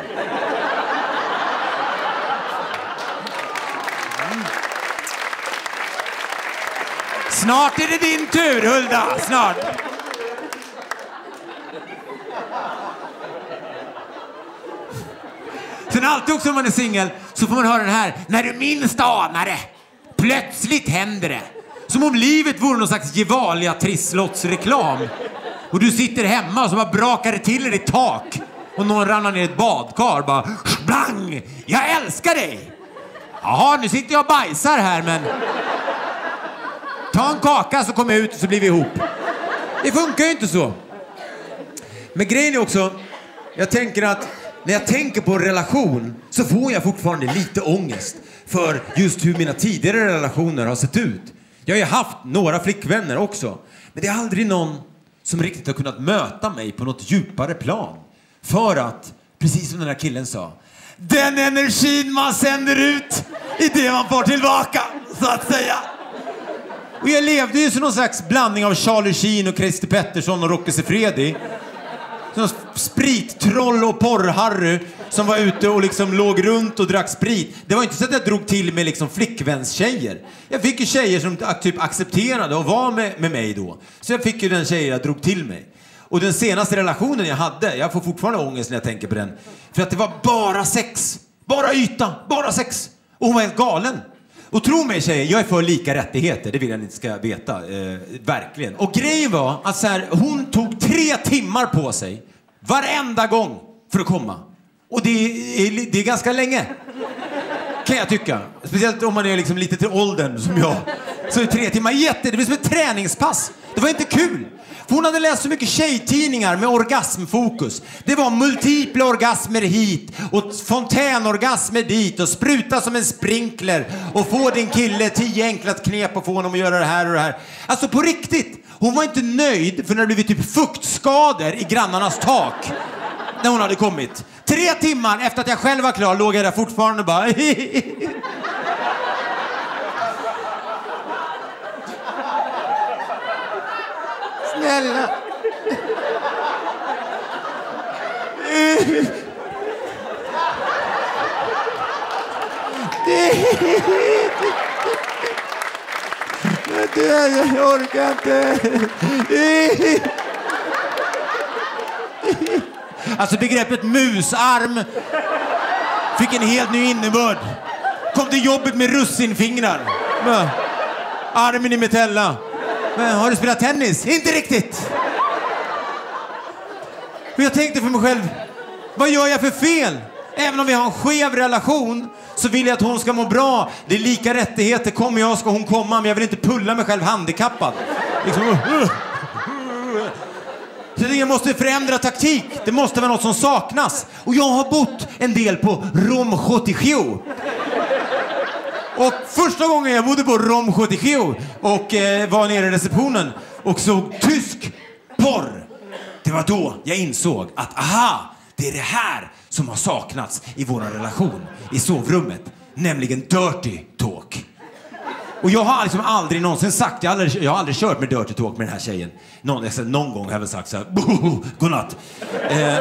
Mm. Snart är det din tur, Hulda. Snart. Sen alltid också om man är singel så får man höra den här. När du minst anar det, plötsligt händer det. Som om livet vore någon slags Gevalia trisslottsreklam. Och du sitter hemma och så bara brakar det till i ditt tak. Och någon ramlar ner i ett badkar. Bara, bang! Jag älskar dig! Jaha, nu sitter jag och bajsar här, men... Ta en kaka så kommer jag ut och så blir vi ihop. Det funkar ju inte så. Men grejen är också... Jag tänker att... När jag tänker på en relation så får jag fortfarande lite ångest. För just hur mina tidigare relationer har sett ut. Jag har ju haft några flickvänner också. Men det är aldrig någon som riktigt har kunnat möta mig på något djupare plan. För att, precis som den här killen sa, den energin man sänder ut är det man får tillbaka, så att säga. Och jag levde ju som någon slags blandning av Charlie Sheen och Christer Pettersson och Rocke Siffredi. Sån sprittroll och porrharry som var ute och liksom låg runt och drack sprit. Det var inte så att jag drog till med liksom flickvänstjejer. Jag fick ju tjejer som typ accepterade och var med, med mig då. Så jag fick ju den tjejer jag drog till mig. Och den senaste relationen jag hade, jag får fortfarande ångest när jag tänker på den. För att det var bara sex. Bara yta, bara sex. Och hon var helt galen. Och tro mig tjejer, jag är för lika rättigheter. Det vill jag inte ska veta. Eh, verkligen. Och grejen var att så här, hon tog tre timmar på sig. Varenda gång för att komma. Och det är, det är ganska länge. Kan jag tycka. Speciellt om man är liksom lite till åldern som jag. Så är tre timmar jätte. Det blir som ett träningspass. Det var inte kul. För För hon hade läst så mycket tjejtidningar med orgasmfokus. Det var multipla orgasmer hit och fontänorgasmer dit och spruta som en sprinkler och få din kille tio enkla knep och få honom att göra det här och det här. Alltså på riktigt, hon var inte nöjd för när det blivit typ fuktskador i grannarnas tak när hon hade kommit. Tre timmar efter att jag själv var klar låg jag där fortfarande bara... Snälla. Jag orkar inte. Alltså begreppet musarm fick en helt ny innebörd. Kom till jobbet med russinfingrar. Armen i metella. Men har du spelat tennis? Inte riktigt. Och jag tänkte för mig själv, vad gör jag för fel? Även om vi har en skev relation så vill jag att hon ska må bra. Det är lika rättigheter. Kommer jag ska hon komma, men jag vill inte pulla mig själv handikappad. Liksom, uh, uh, uh. Så jag måste förändra taktik. Det måste vara något som saknas. Och jag har bott en del på Rom sjuttiosju. Och första gången jag bodde på Rom sjuttiosju och eh, var nere i receptionen och såg tysk porr. Det var då jag insåg att aha, det är det här som har saknats i vår relation i sovrummet. Nämligen dirty talk. Och jag har liksom aldrig någonsin sagt, jag har aldrig, jag har aldrig kört med dirty talk med den här tjejen. Någon, alltså, någon gång har jag väl sagt så här, godnatt. Eh.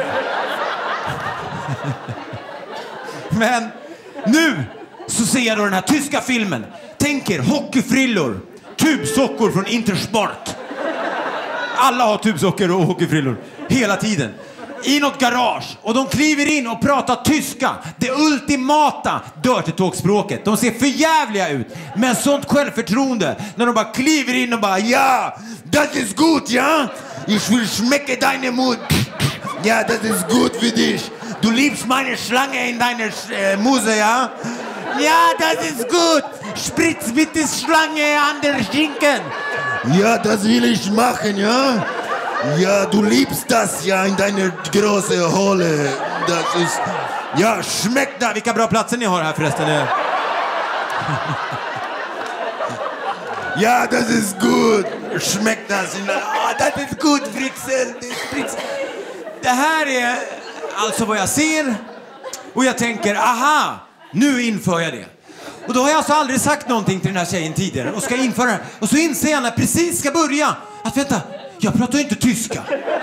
Men nu så ser jag då den här tyska filmen. Tänker hockeyfrillor, tubsockor från Intersport. Alla har tubsockor och hockeyfrillor hela tiden. I något garage. Och de kliver in och pratar tyska. Det ultimata dirty talk-språket. De ser förjävliga ut. Men sånt självförtroende. När de bara kliver in och bara ja, das ist gut, ja. Ich will schmecke deine Mund. Ja, das ist gut für dich. Du liebst meine Schlange in deiner äh, Muse, ja. Ja, das ist gut. Spritz bitte Schlange an der Schinken. Ja, das will ich machen, ja. Ja, du liebst das ja in deiner große Håle. Das ist... Ja, schmeckt da. Vilka bra platser ni har här förresten. Ja, das ist gut. Schmeckt das in der... Ah, das ist gut, Fritzl. Fritzl. Det här är alltså vad jag ser. Och jag tänker, aha, nu inför jag det. Och då har jag alltså aldrig sagt någonting till den här tjejen tidigare. Och ska införa det. Och så inser jag när jag precis ska börja att vänta, jag pratar inte tyska.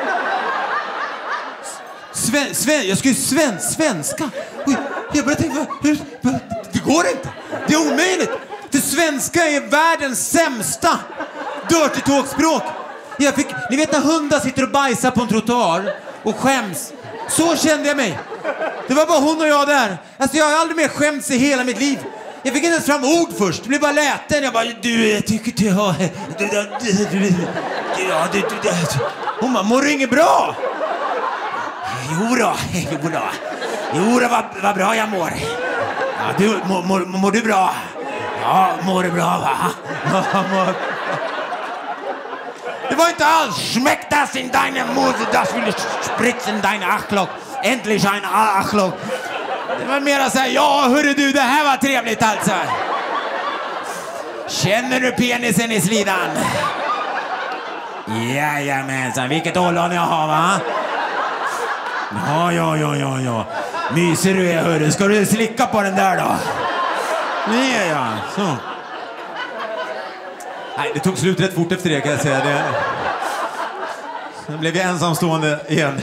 Sven, sven, jag ska ju sven, svenska. Och jag börjar tänka, hur, det går inte. Det är omöjligt. För svenska är världens sämsta dirty talk-språk. Jag fick, ni vet när hundar sitter och bajsar på en trottoar och skäms. Så kände jag mig. Det var bara hon och jag där. Alltså jag har aldrig mer skämts i hela mitt liv. Jag fick inte ens fram ord först. Det blev bara läten. Jag bara, du, jag tycker du har... Du, du, du, du, ja, du, du, du. Hon bara, mår du inget bra? Jo då, jo då. Jo då, vad, vad bra jag mår. Ja, du, mår, mår, mår du bra? Ja, mår du bra, va? Ja, mår... Det var inte alls. Schmeckt das in deine Muse, das will ich spritzen deine Achlock. Äntligen ein Achlock. Det var mer att säga, ja hörru du, det här var trevligt alltså. Känner du penisen i slidan? Jajamensan, vilket ollon jag har, va? Ja, ja, ja, ja, ja. Myser du är, hörru. Ska du slicka på den där då? Ja, ja, så. Nej, det tog slut rätt fort efter det kan jag säga. Det... Sen blev jag ensamstående igen.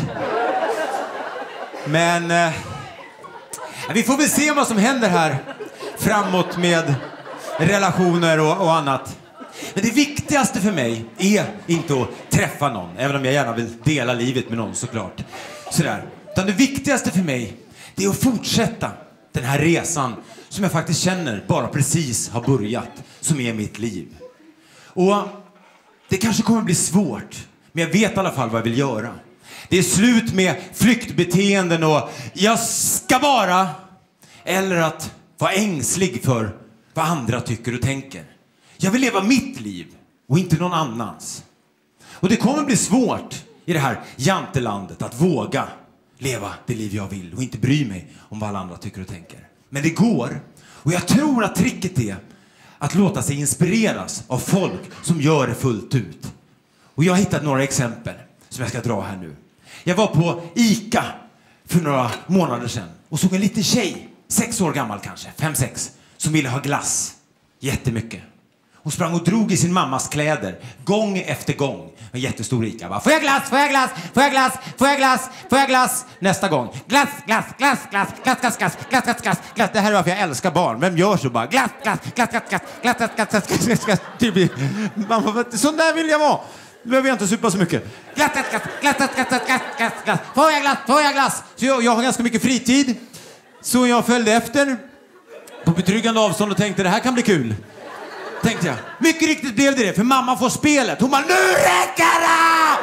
Men... Eh... Vi får väl se vad som händer här framåt med relationer och, och annat. Men det viktigaste för mig är inte att träffa någon, även om jag gärna vill dela livet med någon såklart. Sådär. Utan det viktigaste för mig, det är att fortsätta den här resan som jag faktiskt känner bara precis har börjat, som är mitt liv. Och det kanske kommer bli svårt, men jag vet i alla fall vad jag vill göra. Det är slut med flyktbeteenden och jag ska vara, eller att vara ängslig för vad andra tycker och tänker. Jag vill leva mitt liv och inte någon annans. Och det kommer bli svårt i det här jantelandet att våga leva det liv jag vill och inte bry mig om vad alla andra tycker och tänker. Men det går. Och jag tror att tricket är att låta sig inspireras av folk som gör det fullt ut. Och jag har hittat några exempel som jag ska dra här nu. Jag var på ICA för några månader sedan och såg en liten tjej, sex år gammal kanske, fem, sex, som ville ha glass. Jättemycket. Hon sprang och drog i sin mammas kläder gång efter gång. En jättestor ICA. Bara, får jag glass, får jag glass, får jag glass, får jag glass, får jag glass. Nästa gång. Glass, glass, glass, glass, glass, glass, glass, glass, glass, glass, glass. Det här är varför jag älskar barn. Vem gör så bara? Glass, glass, glass, glass, glass, glass, glass, glass, glass, glass, glass. Typ, mamma, sån där vill jag vara. Nu behöver jag inte supa så mycket. Glass, glass, glass, glass, glass, glass, glass, glass, glass. Får jag glass, får jag glass. Så jag, jag har ganska mycket fritid. Så jag följde efter på betryggande avstånd och tänkte det här kan bli kul. Tänkte jag. Mycket riktigt blev det det, för mamma får spelet. Hon bara, nu räcker det!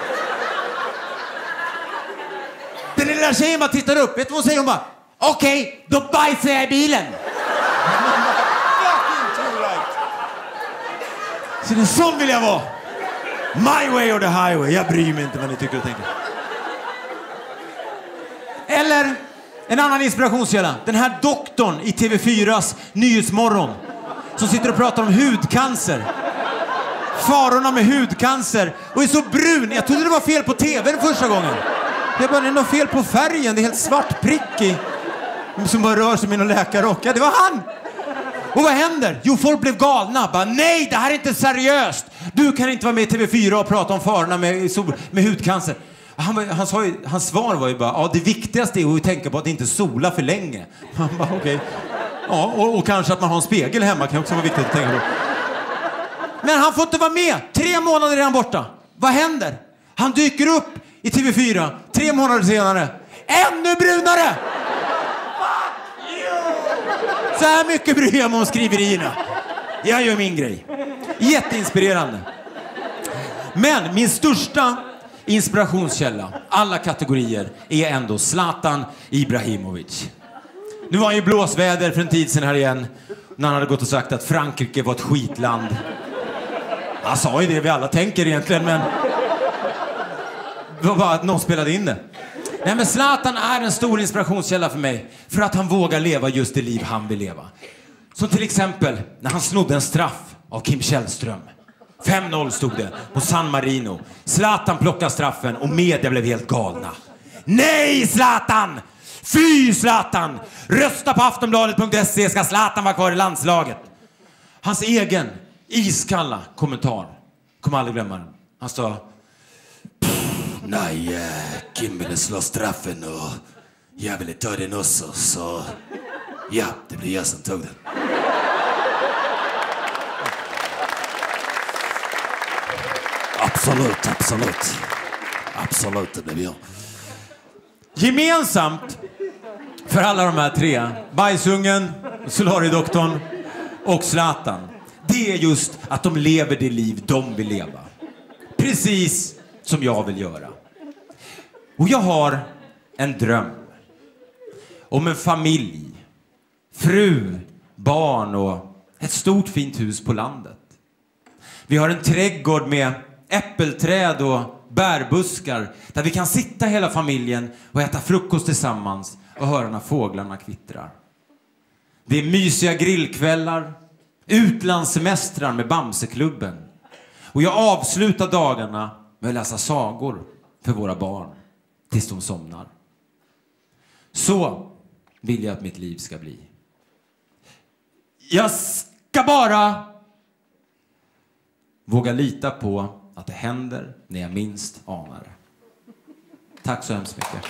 Den lilla tjejen bara tittar upp. Vet du vad hon säger? Hon bara, okej, okay, då bajsar jag i bilen. Så det är sån vill jag vara. My way or the highway. Jag bryr mig inte vad ni tycker och tänker. Eller en annan inspirationskälla. Den här doktorn i T V fyras Nyhetsmorgon som sitter och pratar om hudcancer. Farorna med hudcancer. Och är så brun. Jag trodde det var fel på T V den första gången. Jag bara, det är något fel på färgen. Det är helt svart prickig. Som bara rör sig med någon läkarrock. Ja, det var han. Och vad händer? Jo, folk blev galna. Bara, nej, det här är inte seriöst. Du kan inte vara med i T V fyra och prata om farorna med, med hudcancer. Han, han sa ju, hans svar var ju bara, ja, det viktigaste är att tänka på att inte sola för länge. Han bara, okej. Okay. Ja, och, och kanske att man har en spegel hemma kan också vara viktigt att tänka på. Men han får inte vara med. Tre månader är han borta. Vad händer? Han dyker upp i T V fyra. Tre månader senare. Ännu brunare! Så här mycket bryr jag mig om skriverierna. Jag gör min grej. Jätteinspirerande. Men min största inspirationskälla, alla kategorier, är ändå Zlatan Ibrahimovic. Nu var han ju blåsväder för en tid sedan här igen. När han hade gått och sagt att Frankrike var ett skitland. Han sa ju det vi alla tänker egentligen, men det var bara att någon spelade in det. Nej, men Zlatan är en stor inspirationskälla för mig. För att han vågar leva just det liv han vill leva. Som till exempel när han snodde en straff av Kim Källström. fem noll stod det på San Marino. Zlatan plockade straffen och media blev helt galna. Nej, Zlatan! Fy, Zlatan! Rösta på aftonbladet punkt se, ska Zlatan vara kvar i landslaget. Hans egen iskalla kommentar, kommer aldrig glömma den. Han sa, nej, Kim ville slå straffen och jag ville ta den också, så ja, det blir jag som tog den. Absolut, absolut. Absolut, det blev jag. Gemensamt för alla de här tre, Bajsungen, Solaridoktorn och Zlatan, det är just att de lever det liv de vill leva. Precis som jag vill göra. Och jag har en dröm om en familj, fru, barn och ett stort fint hus på landet. Vi har en trädgård med äppelträd och bärbuskar där vi kan sitta hela familjen och äta frukost tillsammans och höra när fåglarna kvittrar. Det är mysiga grillkvällar, utlandssemestrar med Bamseklubben. Och jag avslutar dagarna med att läsa sagor för våra barn tills de somnar. Så vill jag att mitt liv ska bli. Jag ska bara våga lita på att det händer när jag minst anar det. Tack så hemskt mycket.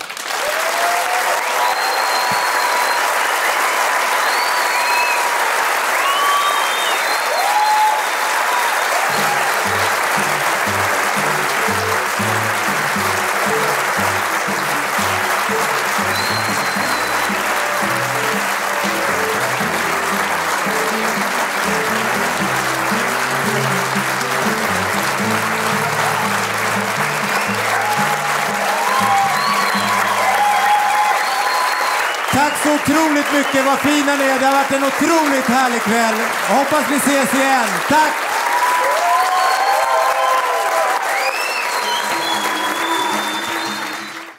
Tack så otroligt mycket, vad fina ni är. Det har varit en otroligt härlig kväll. Jag hoppas vi ses igen. Tack!